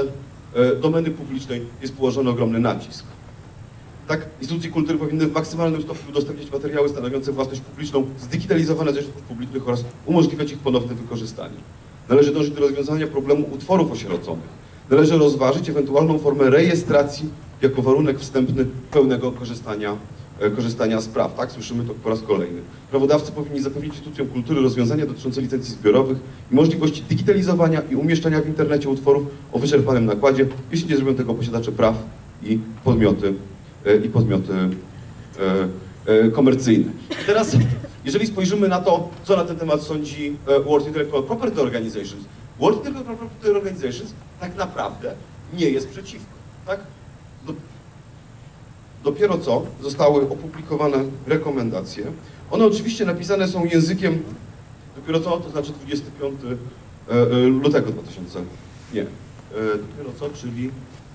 e, domeny publicznej jest położony ogromny nacisk. Tak, instytucje kultury powinny w maksymalnym stopniu udostępniać materiały stanowiące własność publiczną, zdigitalizowane ze środków publicznych oraz umożliwiać ich ponowne wykorzystanie. Należy dążyć do rozwiązania problemu utworów osieroconych. Należy rozważyć ewentualną formę rejestracji jako warunek wstępny pełnego korzystania, e, korzystania z praw. Tak, słyszymy to po raz kolejny. Prawodawcy powinni zapewnić instytucjom kultury rozwiązania dotyczące licencji zbiorowych i możliwości digitalizowania i umieszczania w internecie utworów o wyczerpanym nakładzie, jeśli nie zrobią tego posiadacze praw i podmioty, e, i podmioty e, e, komercyjne. I teraz, jeżeli spojrzymy na to, co na ten temat sądzi e, World Intellectual Property Organizations, World Intellectual Property Organizations tak naprawdę nie jest przeciwko. Tak? Do, dopiero co zostały opublikowane rekomendacje. One oczywiście napisane są językiem, dopiero co, to znaczy dwudziestego piątego lutego dwa tysiące, nie, dopiero co, czyli,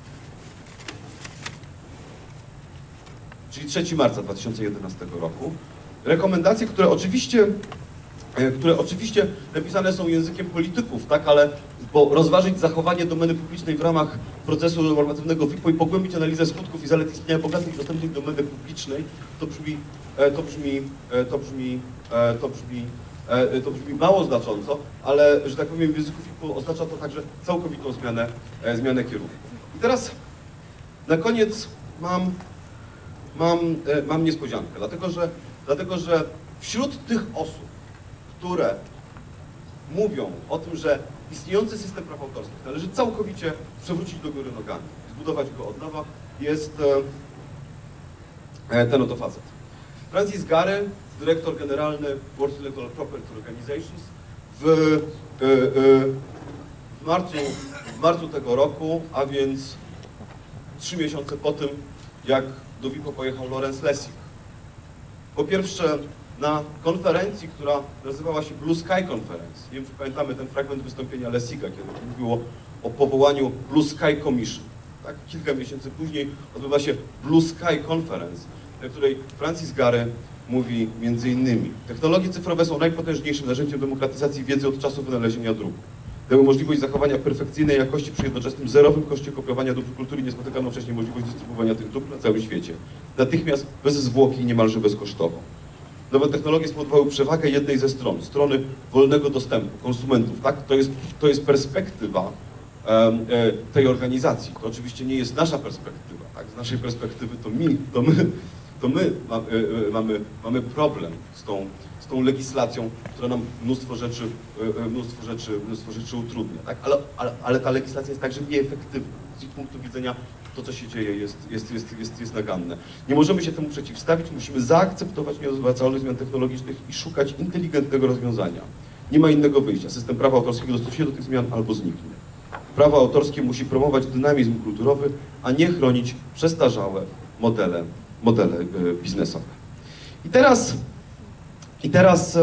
czyli trzeciego marca dwa tysiące jedenastego roku. Rekomendacje, które oczywiście które oczywiście napisane są językiem polityków, tak, ale bo rozważyć zachowanie domeny publicznej w ramach procesu normatywnego WIPO i pogłębić analizę skutków i zalet istnienia bogatej i dostępnej domeny publicznej, to brzmi, to brzmi, to brzmi, to brzmi, to brzmi mało znacząco, ale, że tak powiem, w języku WIPO oznacza to także całkowitą zmianę, zmianę kierunku. I teraz na koniec mam, mam, mam niespodziankę, dlatego że, dlatego że wśród tych osób, które mówią o tym, że istniejący system praw autorskich należy całkowicie przewrócić do góry nogami, zbudować go od nowa, jest ten oto facet. Francis Gary, dyrektor generalny World Intellectual Property Organizations, w, w, marcu, w marcu tego roku, a więc trzy miesiące po tym, jak do WIPO pojechał Lawrence Lessig. Po pierwsze, na konferencji, która nazywała się Blue Sky Conference. Nie wiem, czy pamiętamy ten fragment wystąpienia Lessiga, kiedy mówiło o powołaniu Blue Sky Commission. Tak? Kilka miesięcy później odbywa się Blue Sky Conference, na której Francis Gary mówi między innymi: technologie cyfrowe są najpotężniejszym narzędziem demokratyzacji wiedzy od czasu wynalezienia druku. Dały możliwość zachowania perfekcyjnej jakości przy jednoczesnym zerowym koszcie kopiowania dóbr kultury i niespotykaną wcześniej możliwość dystrybuowania tych dóbr na całym świecie. Natychmiast, bez zwłoki i niemalże bezkosztowo. Nowe technologie spowodowały przewagę jednej ze stron, strony wolnego dostępu, konsumentów. Tak? To jest, to jest perspektywa e, e, tej organizacji. To oczywiście nie jest nasza perspektywa. Tak? Z naszej perspektywy to my, to my, to my ma, e, mamy, mamy problem z tą, z tą legislacją, która nam mnóstwo rzeczy, e, mnóstwo rzeczy, mnóstwo rzeczy utrudnia. Tak? Ale, ale, ale ta legislacja jest także nieefektywna. Z ich punktu widzenia to, co się dzieje, jest, jest, jest, jest, jest naganne. Nie możemy się temu przeciwstawić, musimy zaakceptować nieodwracalność zmian technologicznych i szukać inteligentnego rozwiązania. Nie ma innego wyjścia. System prawa autorskiego dostosuje do tych zmian albo zniknie. Prawo autorskie musi promować dynamizm kulturowy, a nie chronić przestarzałe modele, modele biznesowe. I teraz, i teraz,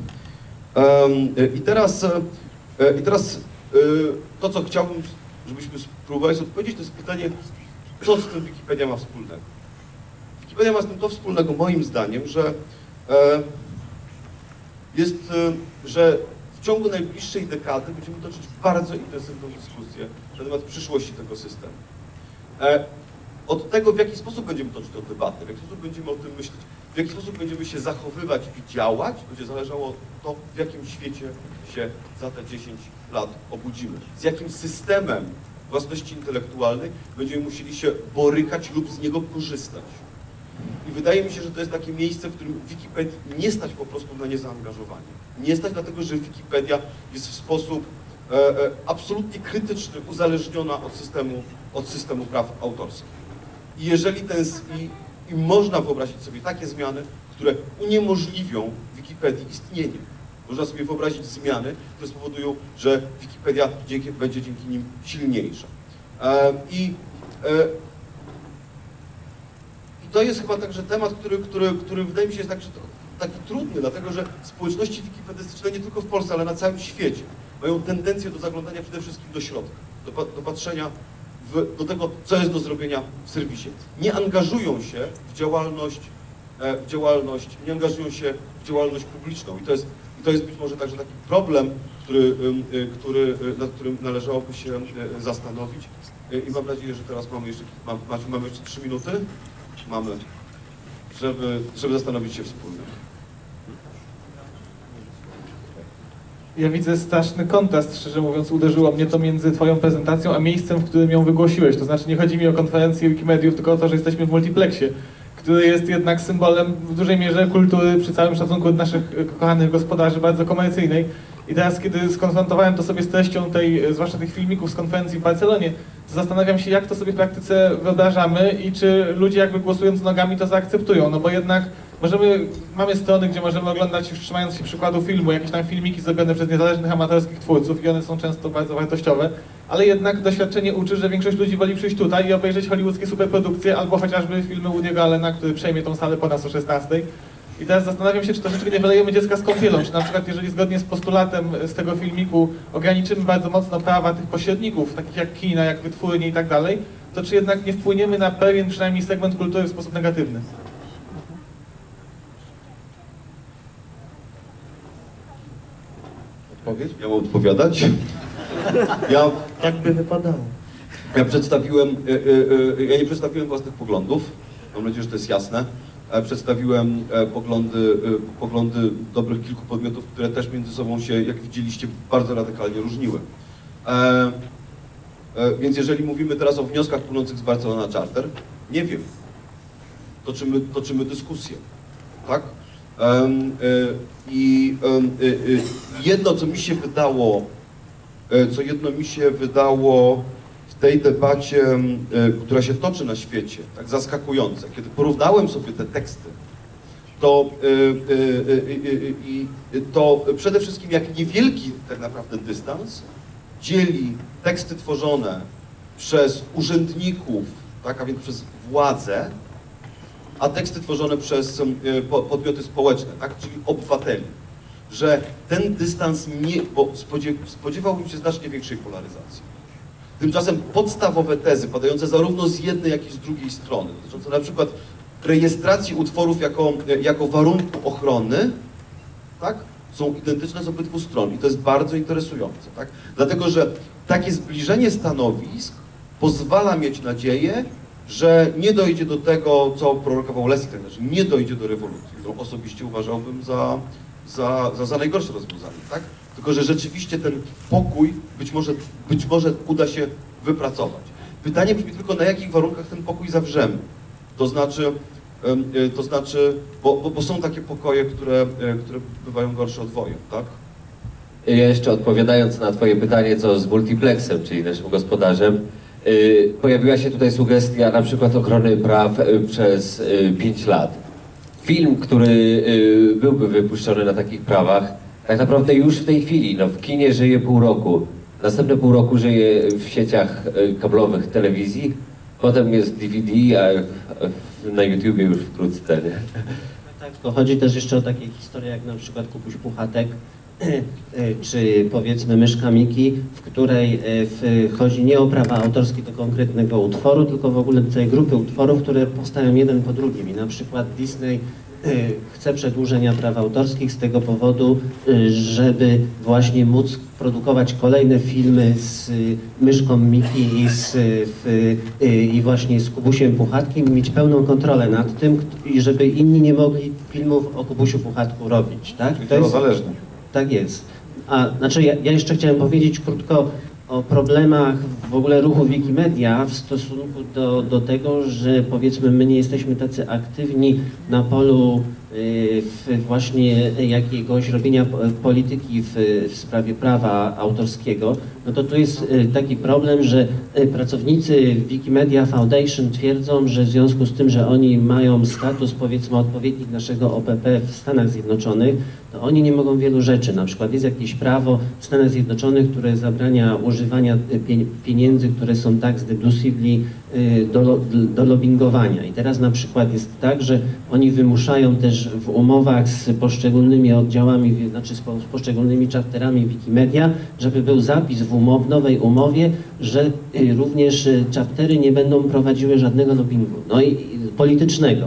i teraz, i teraz to, co chciałbym, żebyśmy spróbowali sobie odpowiedzieć, to jest pytanie, co z tym Wikipedia ma wspólnego. Wikipedia ma z tym to wspólnego, moim zdaniem, że e, jest, e, że w ciągu najbliższej dekady będziemy toczyć bardzo intensywną dyskusję na temat przyszłości tego systemu. E, od tego, w jaki sposób będziemy toczyć tę debatę, w jaki sposób będziemy o tym myśleć, w jaki sposób będziemy się zachowywać i działać, będzie zależało to, w jakim świecie się za te dziesięć lat obudzimy. Z jakim systemem własności intelektualnej będziemy musieli się borykać lub z niego korzystać. I wydaje mi się, że to jest takie miejsce, w którym Wikipedii nie stać po prostu na niezaangażowanie. Nie stać dlatego, że Wikipedia jest w sposób e, e, absolutnie krytyczny uzależniona od systemu, od systemu praw autorskich. I jeżeli ten, i, i można wyobrazić sobie takie zmiany, które uniemożliwią Wikipedii istnienie. Można sobie wyobrazić zmiany, które spowodują, że Wikipedia dzięki, będzie dzięki nim silniejsza. E, i, e, I to jest chyba także temat, który, który, który wydaje mi się jest także taki trudny, dlatego że społeczności wikipedystyczne nie tylko w Polsce, ale na całym świecie mają tendencję do zaglądania przede wszystkim do środka, do, do patrzenia w, do tego, co jest do zrobienia w serwisie. Nie angażują się w działalność, w działalność, nie angażują się w działalność publiczną. I to jest, i to jest być może także taki problem, który, który, nad którym należałoby się zastanowić. I mam nadzieję, że teraz mamy jeszcze, Maciu, mamy jeszcze trzy minuty? Mamy, żeby, żeby zastanowić się wspólnie. Ja widzę straszny kontrast, szczerze mówiąc, uderzyło mnie to między twoją prezentacją, a miejscem, w którym ją wygłosiłeś. To znaczy nie chodzi mi o konferencję Wikimediów, tylko o to, że jesteśmy w multiplexie, który jest jednak symbolem w dużej mierze kultury, przy całym szacunku od naszych kochanych gospodarzy, bardzo komercyjnej. I teraz, kiedy skonfrontowałem to sobie z treścią tej, zwłaszcza tych filmików z konferencji w Barcelonie, to zastanawiam się, jak to sobie w praktyce wyobrażamy i czy ludzie jakby głosując nogami to zaakceptują, no bo jednak możemy, mamy strony, gdzie możemy oglądać, już trzymając się przykładu filmu, jakieś tam filmiki zrobione przez niezależnych amatorskich twórców i one są często bardzo wartościowe, ale jednak doświadczenie uczy, że większość ludzi woli przyjść tutaj i obejrzeć hollywoodzkie superprodukcje albo chociażby filmy Woody'ego Allena, który przejmie tą salę po nas o szesnastej. I teraz zastanawiam się, czy troszeczkę nie wylejemy dziecka z kąpielą, czy na przykład jeżeli zgodnie z postulatem z tego filmiku ograniczymy bardzo mocno prawa tych pośredników, takich jak kina, jak wytwórnie i tak dalej, to czy jednak nie wpłyniemy na pewien przynajmniej segment kultury w sposób negatywny? Odpowiedź? Ja mam odpowiadać? Ja, Jak by wypadało? ja przedstawiłem, y, y, y, ja nie przedstawiłem własnych poglądów, mam nadzieję, że to jest jasne. Przedstawiłem poglądy, poglądy dobrych kilku podmiotów, które też między sobą się, jak widzieliście, bardzo radykalnie różniły. E, e, więc jeżeli mówimy teraz o wnioskach płynących z Barcelona Charter, nie wiem, toczymy, toczymy dyskusję, tak? E, e, I e, e, jedno, co mi się wydało, e, co jedno mi się wydało w tej debacie, która się toczy na świecie, tak zaskakujące. Kiedy porównałem sobie te teksty, to, to przede wszystkim jak niewielki tak naprawdę dystans dzieli teksty tworzone przez urzędników, tak, a więc przez władzę, a teksty tworzone przez podmioty społeczne, tak, czyli obywateli. Że ten dystans nie, bo spodziewałbym się znacznie większej polaryzacji. Tymczasem podstawowe tezy padające zarówno z jednej, jak i z drugiej strony, dotyczące na przykład rejestracji utworów jako, jako warunku ochrony, tak, są identyczne z obydwu stron i to jest bardzo interesujące, tak? Dlatego, że takie zbliżenie stanowisk pozwala mieć nadzieję, że nie dojdzie do tego, co prorokował Lessing, znaczy nie dojdzie do rewolucji, którą osobiście uważałbym za, za, za, za najgorsze rozwiązanie, tak? Tylko że rzeczywiście ten pokój być może, być może uda się wypracować. Pytanie brzmi tylko, na jakich warunkach ten pokój zawrzemy. To znaczy, to znaczy bo, bo, bo są takie pokoje, które, które bywają gorsze od wojen, tak? Ja jeszcze odpowiadając na twoje pytanie, co z multiplexem, czyli naszym gospodarzem, yy, pojawiła się tutaj sugestia na przykład ochrony praw yy, przez yy, pięć lat. Film, który yy, byłby wypuszczony na takich prawach, tak naprawdę już w tej chwili, no w kinie żyje pół roku, następne pół roku żyje w sieciach kablowych telewizji, potem jest D V D, a na YouTubie już wkrótce, nie? Tak, to chodzi też jeszcze o takie historie jak na przykład Kubuś Puchatek, czy powiedzmy Myszka Miki, w której w, chodzi nie o prawa autorskie do konkretnego utworu, tylko w ogóle do całej grupy utworów, które powstają jeden po drugim i na przykład Disney chce przedłużenia praw autorskich z tego powodu, żeby właśnie móc produkować kolejne filmy z Myszką Miki i, z, w, i właśnie z Kubusiem Puchatkiem, mieć pełną kontrolę nad tym i żeby inni nie mogli filmów o Kubusiu Puchatku robić, tak? To jest zależne. Tak jest. A znaczy ja, ja jeszcze chciałem powiedzieć krótko o problemach w ogóle ruchu Wikimedia w stosunku do, do tego, że powiedzmy my nie jesteśmy tacy aktywni na polu y, w właśnie jakiegoś robienia polityki w, w sprawie prawa autorskiego, no to tu jest y, taki problem, że y, pracownicy Wikimedia Foundation twierdzą, że w związku z tym, że oni mają status powiedzmy odpowiednik naszego O P P w Stanach Zjednoczonych, to oni nie mogą wielu rzeczy. Na przykład jest jakieś prawo w Stanach Zjednoczonych, które zabrania używania pieniędzy, które są tax deducibly do, do lobbingowania. I teraz na przykład jest tak, że oni wymuszają też w umowach z poszczególnymi oddziałami, znaczy z poszczególnymi chapterami Wikimedia, żeby był zapis w, umow, w nowej umowie, że również chaptery nie będą prowadziły żadnego lobbingu, no i, i politycznego.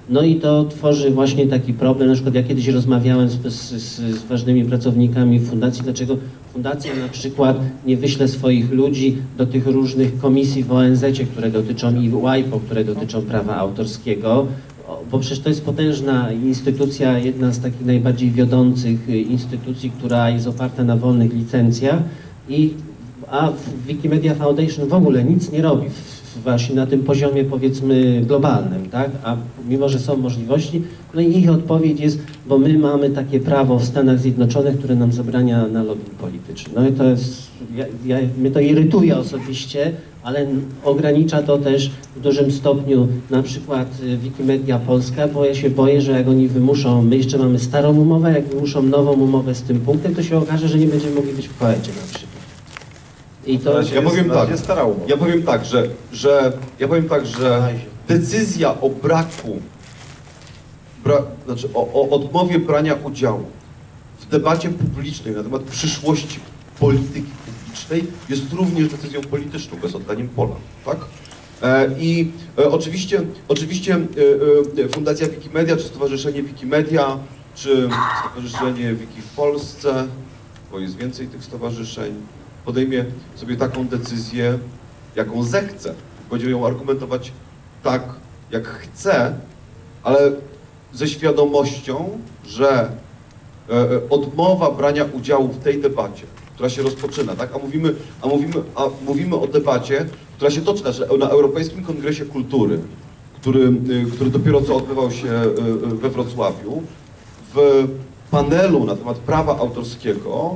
No i to tworzy właśnie taki problem, na przykład ja kiedyś rozmawiałem z, z, z ważnymi pracownikami fundacji, dlaczego fundacja na przykład nie wyśle swoich ludzi do tych różnych komisji w O N Z-cie, które dotyczą i WIPO, które dotyczą prawa autorskiego, bo przecież to jest potężna instytucja, jedna z takich najbardziej wiodących instytucji, która jest oparta na wolnych licencjach, i, a Wikimedia Foundation w ogóle nic nie robi w, właśnie na tym poziomie, powiedzmy, globalnym, tak? A mimo, że są możliwości, no i ich odpowiedź jest, bo my mamy takie prawo w Stanach Zjednoczonych, które nam zabrania na lobbying polityczny. No i to jest, ja, ja, mnie to irytuje osobiście, ale ogranicza to też w dużym stopniu na przykład Wikimedia Polska, bo ja się boję, że jak oni wymuszą, my jeszcze mamy starą umowę, jak wymuszą nową umowę z tym punktem, to się okaże, że nie będziemy mogli być w koecie na przykład. I to... Ja powiem tak, starał. ja powiem tak, że, że ja powiem tak, że decyzja o braku, bra, znaczy o, o odmowie brania udziału w debacie publicznej na temat przyszłości polityki publicznej jest również decyzją polityczną, bez oddaniem pola, tak? E, I e, oczywiście, oczywiście e, e, Fundacja Wikimedia, czy Stowarzyszenie Wikimedia, czy Stowarzyszenie Wiki w Polsce, bo jest więcej tych stowarzyszeń, podejmie sobie taką decyzję, jaką zechce. Będzie ją argumentować tak, jak chce, ale ze świadomością, że e, odmowa brania udziału w tej debacie, która się rozpoczyna, tak? A mówimy, a mówimy, a mówimy o debacie, która się toczy na Europejskim Kongresie Kultury, który, który dopiero co odbywał się we Wrocławiu, w panelu na temat prawa autorskiego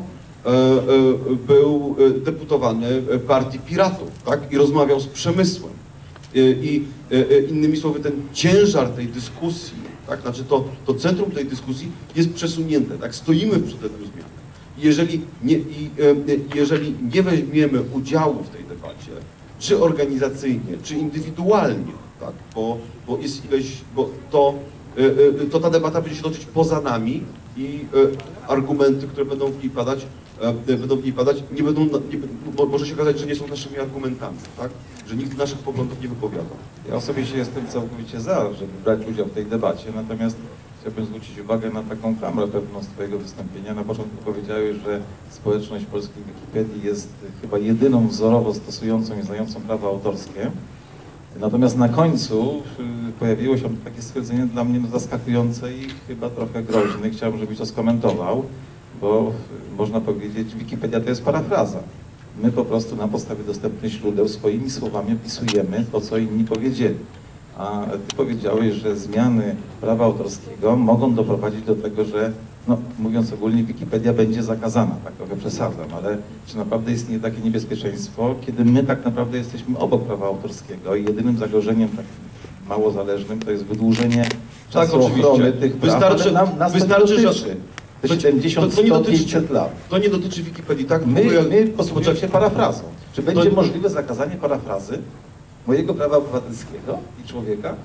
był deputowany Partii Piratów, tak? I rozmawiał z przemysłem. I, i innymi słowy, ten ciężar tej dyskusji, tak? Znaczy to, to centrum tej dyskusji jest przesunięte, tak? Stoimy w przededniu zmiany. I jeżeli nie, i, jeżeli nie weźmiemy udziału w tej debacie, czy organizacyjnie, czy indywidualnie, tak? Bo, bo jest ileś, bo to, to ta debata będzie się toczyć poza nami i argumenty, które będą w niej padać, będą w niej padać, nie będą, nie, może się okazać, że nie są naszymi argumentami, tak? Że nikt naszych poglądów nie wypowiada. Ja osobiście jestem całkowicie za, żeby brać udział w tej debacie, natomiast chciałbym zwrócić uwagę na taką klamrę pewną z Twojego wystąpienia. Na początku powiedziałeś, że społeczność polskiej Wikipedii jest chyba jedyną wzorowo stosującą i znającą prawa autorskie. Natomiast na końcu pojawiło się takie stwierdzenie dla mnie zaskakujące i chyba trochę groźne. Chciałbym, żebyś to skomentował, bo można powiedzieć, Wikipedia to jest parafraza. My po prostu na podstawie dostępnych źródeł swoimi słowami opisujemy to, co inni powiedzieli. A Ty powiedziałeś, że zmiany prawa autorskiego mogą doprowadzić do tego, że, no, mówiąc ogólnie, Wikipedia będzie zakazana, tak trochę przesadzam, ale czy naprawdę istnieje takie niebezpieczeństwo, kiedy my tak naprawdę jesteśmy obok prawa autorskiego i jedynym zagrożeniem takim mało zależnym to jest wydłużenie czasu Tak, oczywiście. ochrony tych praw, Wystarczy, nam, nas wystarczy, to że... dotyczy. Te siedemdziesiąt, to, to nie sto, dotyczy, pięćset lat. To nie dotyczy Wikipedii, tak? My, Długo my posługujemy się parafrazą. Czy będzie To- możliwe zakazanie parafrazy mojego prawa obywatelskiego i człowieka?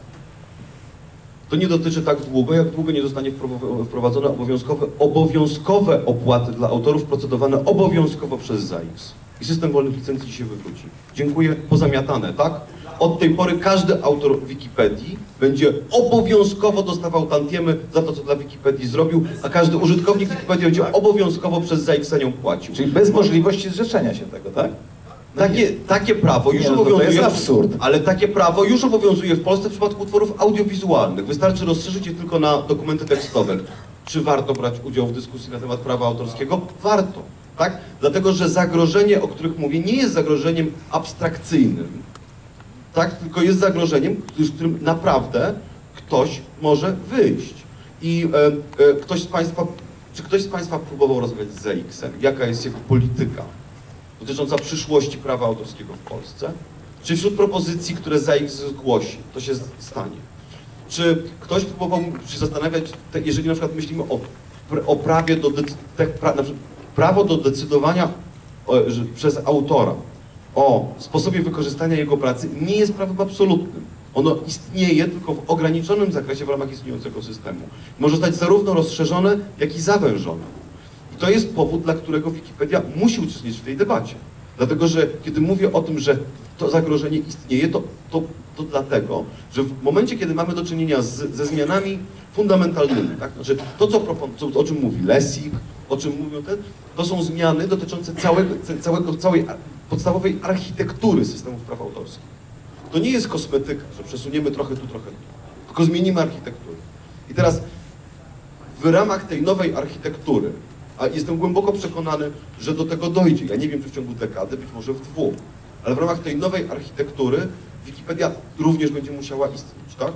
To nie dotyczy tak długo, jak długo nie zostanie wpro- wprowadzone obowiązkowe, obowiązkowe opłaty dla autorów procedowane obowiązkowo przez Z A X. I system wolnych licencji się wywróci. Dziękuję, pozamiatane, tak? Od tej pory każdy autor Wikipedii będzie obowiązkowo dostawał tantiemy za to, co dla Wikipedii zrobił, a każdy użytkownik Wikipedii będzie obowiązkowo przez Z A X za nią płacił. Czyli bez możliwości zrzeczenia się tego, tak? Takie, takie prawo już Nie, no to to obowiązuje, jest absurd. ale takie prawo już obowiązuje w Polsce w przypadku utworów audiowizualnych. Wystarczy rozszerzyć je tylko na dokumenty tekstowe. Czy warto brać udział w dyskusji na temat prawa autorskiego? Warto, tak? Dlatego, że zagrożenie, o których mówię, nie jest zagrożeniem abstrakcyjnym, tak? Tylko jest zagrożeniem, z którym naprawdę ktoś może wyjść. I e, e, ktoś z Państwa, czy ktoś z Państwa próbował rozmawiać z Z A X-em? Jaka jest jego polityka dotycząca przyszłości prawa autorskiego w Polsce? Czy wśród propozycji, które Z A X zgłosi, to się stanie? Czy ktoś próbował się zastanawiać, te, jeżeli na przykład myślimy o, o prawie do, decy- te, pra, na przykład prawo do decydowania o, że, przez autora o sposobie wykorzystania jego pracy nie jest prawem absolutnym. Ono istnieje tylko w ograniczonym zakresie w ramach istniejącego systemu. Może zostać zarówno rozszerzone, jak i zawężone. I to jest powód, dla którego Wikipedia musi uczestniczyć w tej debacie. Dlatego, że kiedy mówię o tym, że to zagrożenie istnieje, to, to, to dlatego, że w momencie, kiedy mamy do czynienia z, ze zmianami fundamentalnymi, tak? Znaczy to, co propon- co, o czym mówi Lessig, o czym mówią te, to są zmiany dotyczące całego, całego, całej podstawowej architektury systemów praw autorskich. To nie jest kosmetyka, że przesuniemy trochę tu, trochę tu, tylko zmienimy architekturę. I teraz w ramach tej nowej architektury, a jestem głęboko przekonany, że do tego dojdzie, ja nie wiem, czy w ciągu dekady, być może w dwóch, ale w ramach tej nowej architektury Wikipedia również będzie musiała istnieć, tak?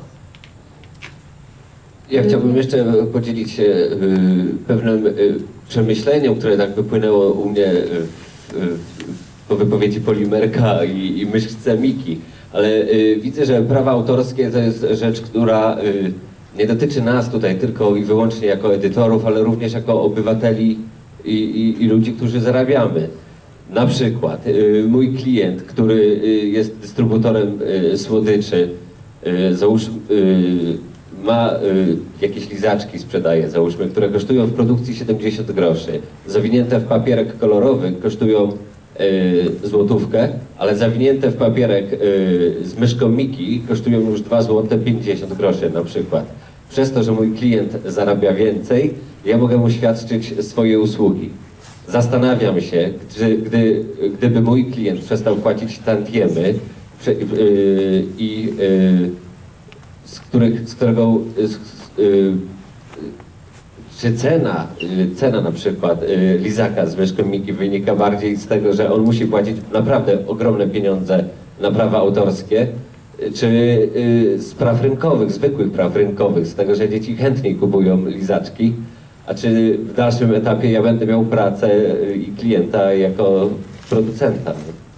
Ja chciałbym jeszcze podzielić się y, pewnym y, przemyśleniem, które tak wypłynęło u mnie y, y, po wypowiedzi Polimerka i, i myślce Miki, ale y, widzę, że prawa autorskie to jest rzecz, która y, nie dotyczy nas tutaj tylko i wyłącznie jako edytorów, ale również jako obywateli i, i, i ludzi, którzy zarabiamy. Na przykład y, mój klient, który y, jest dystrybutorem y, słodyczy, y, załóż, y, ma y, jakieś lizaczki, sprzedaje, załóżmy, które kosztują w produkcji siedemdziesiąt groszy. Zawinięte w papierek kolorowy kosztują y, złotówkę, ale zawinięte w papierek y, z myszką Miki kosztują już dwa złote pięćdziesiąt groszy na przykład. Przez to, że mój klient zarabia więcej, ja mogę mu świadczyć swoje usługi. Zastanawiam się, gdy, gdy, gdyby mój klient przestał płacić tantiemy prze, yy, i yy, z, których, z którego z, yy, czy cena, yy, cena na przykład yy, lizaka z myszką Miki wynika bardziej z tego, że on musi płacić naprawdę ogromne pieniądze na prawa autorskie, czy yy, z praw rynkowych, zwykłych praw rynkowych, z tego, że dzieci chętniej kupują lizaczki, a czy w dalszym etapie ja będę miał pracę i klienta jako producenta.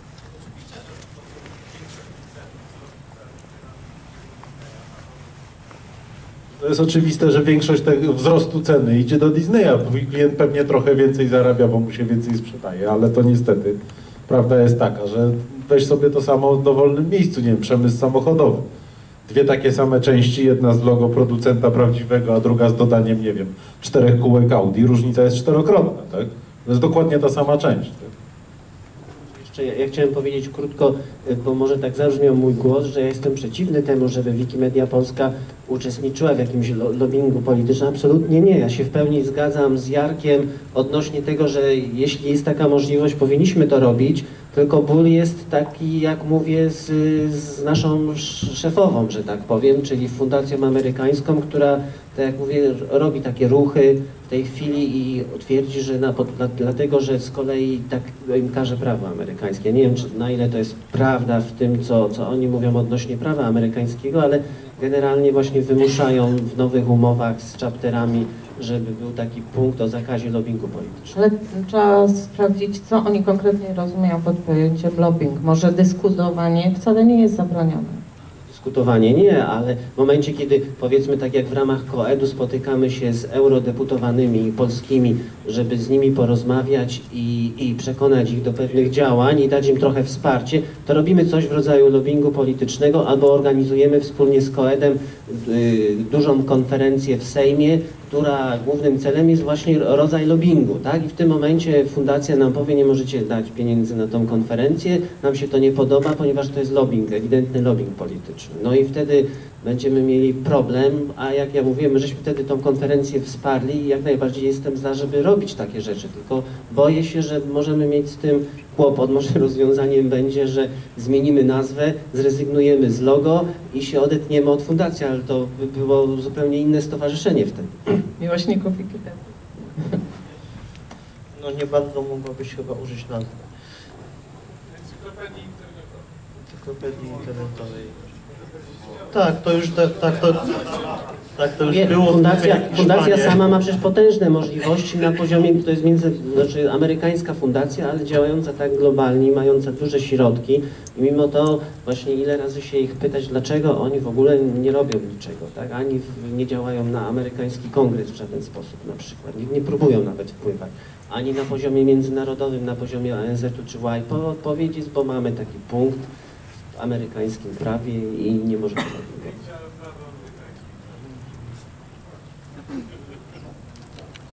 To jest oczywiste, że większość tego wzrostu ceny idzie do Disneya. Twój klient pewnie trochę więcej zarabia, bo mu się więcej sprzedaje, ale to niestety prawda jest taka, że weź sobie to samo w dowolnym miejscu, nie wiem, przemysł samochodowy. Dwie takie same części, jedna z logo producenta prawdziwego, a druga z dodaniem, nie wiem, czterech kółek Audi. Różnica jest czterokrotna, tak? To jest dokładnie ta sama część. Tak? Jeszcze ja, ja chciałem powiedzieć krótko, bo może tak zabrzmiał mój głos, że ja jestem przeciwny temu, żeby Wikimedia Polska uczestniczyła w jakimś lo lobbingu politycznym. Absolutnie nie. Ja się w pełni zgadzam z Jarkiem odnośnie tego, że jeśli jest taka możliwość, powinniśmy to robić, tylko ból jest taki, jak mówię, z, z naszą szefową, że tak powiem, czyli Fundacją Amerykańską, która, tak jak mówię, robi takie ruchy w tej chwili i twierdzi, że na, dla, dlatego, że z kolei tak im każe prawo amerykańskie. Nie wiem, czy, na ile to jest prawda w tym, co, co oni mówią odnośnie prawa amerykańskiego, ale generalnie właśnie wymuszają w nowych umowach z chapterami, żeby był taki punkt o zakazie lobbingu politycznego. Ale trzeba sprawdzić, co oni konkretnie rozumieją pod pojęciem lobbying. Może dyskutowanie wcale nie jest zabronione. Dyskutowanie nie, ale w momencie, kiedy powiedzmy tak jak w ramach koedu spotykamy się z eurodeputowanymi polskimi, żeby z nimi porozmawiać i, i przekonać ich do pewnych działań i dać im trochę wsparcie, to robimy coś w rodzaju lobbingu politycznego albo organizujemy wspólnie z koedem y, dużą konferencję w Sejmie, która głównym celem jest właśnie rodzaj lobbingu, tak? I w tym momencie fundacja nam powie, nie możecie dać pieniędzy na tą konferencję, nam się to nie podoba, ponieważ to jest lobbying, ewidentny lobbying polityczny. No i wtedy będziemy mieli problem, a jak ja mówiłem, my żeśmy wtedy tą konferencję wsparli i jak najbardziej jestem za, żeby robić takie rzeczy, tylko boję się, że możemy mieć z tym kłopot. Może rozwiązaniem będzie, że zmienimy nazwę, zrezygnujemy z logo i się odetniemy od fundacji, ale to by było zupełnie inne stowarzyszenie wtedy. Miłośników Wikipedii. No nie bardzo mogłabyś chyba użyć nazwy. Encyklopedii internetowej. Encyklopedii internetowej. Tak, to już tak, tak to, tak to już Nie, było. fundacja, fundacja sama ma przecież potężne możliwości na poziomie, to jest między, znaczy amerykańska fundacja, ale działająca tak globalnie, mająca duże środki i mimo to właśnie ile razy się ich pytać, dlaczego oni w ogóle nie robią niczego, tak? Ani w, nie działają na amerykański kongres w żaden sposób na przykład, nie, nie próbują nawet wpływać, ani na poziomie międzynarodowym, na poziomie O N Z u czy W I P O odpowiedzieć, bo mamy taki punkt w amerykańskim prawie i nie możemy robić.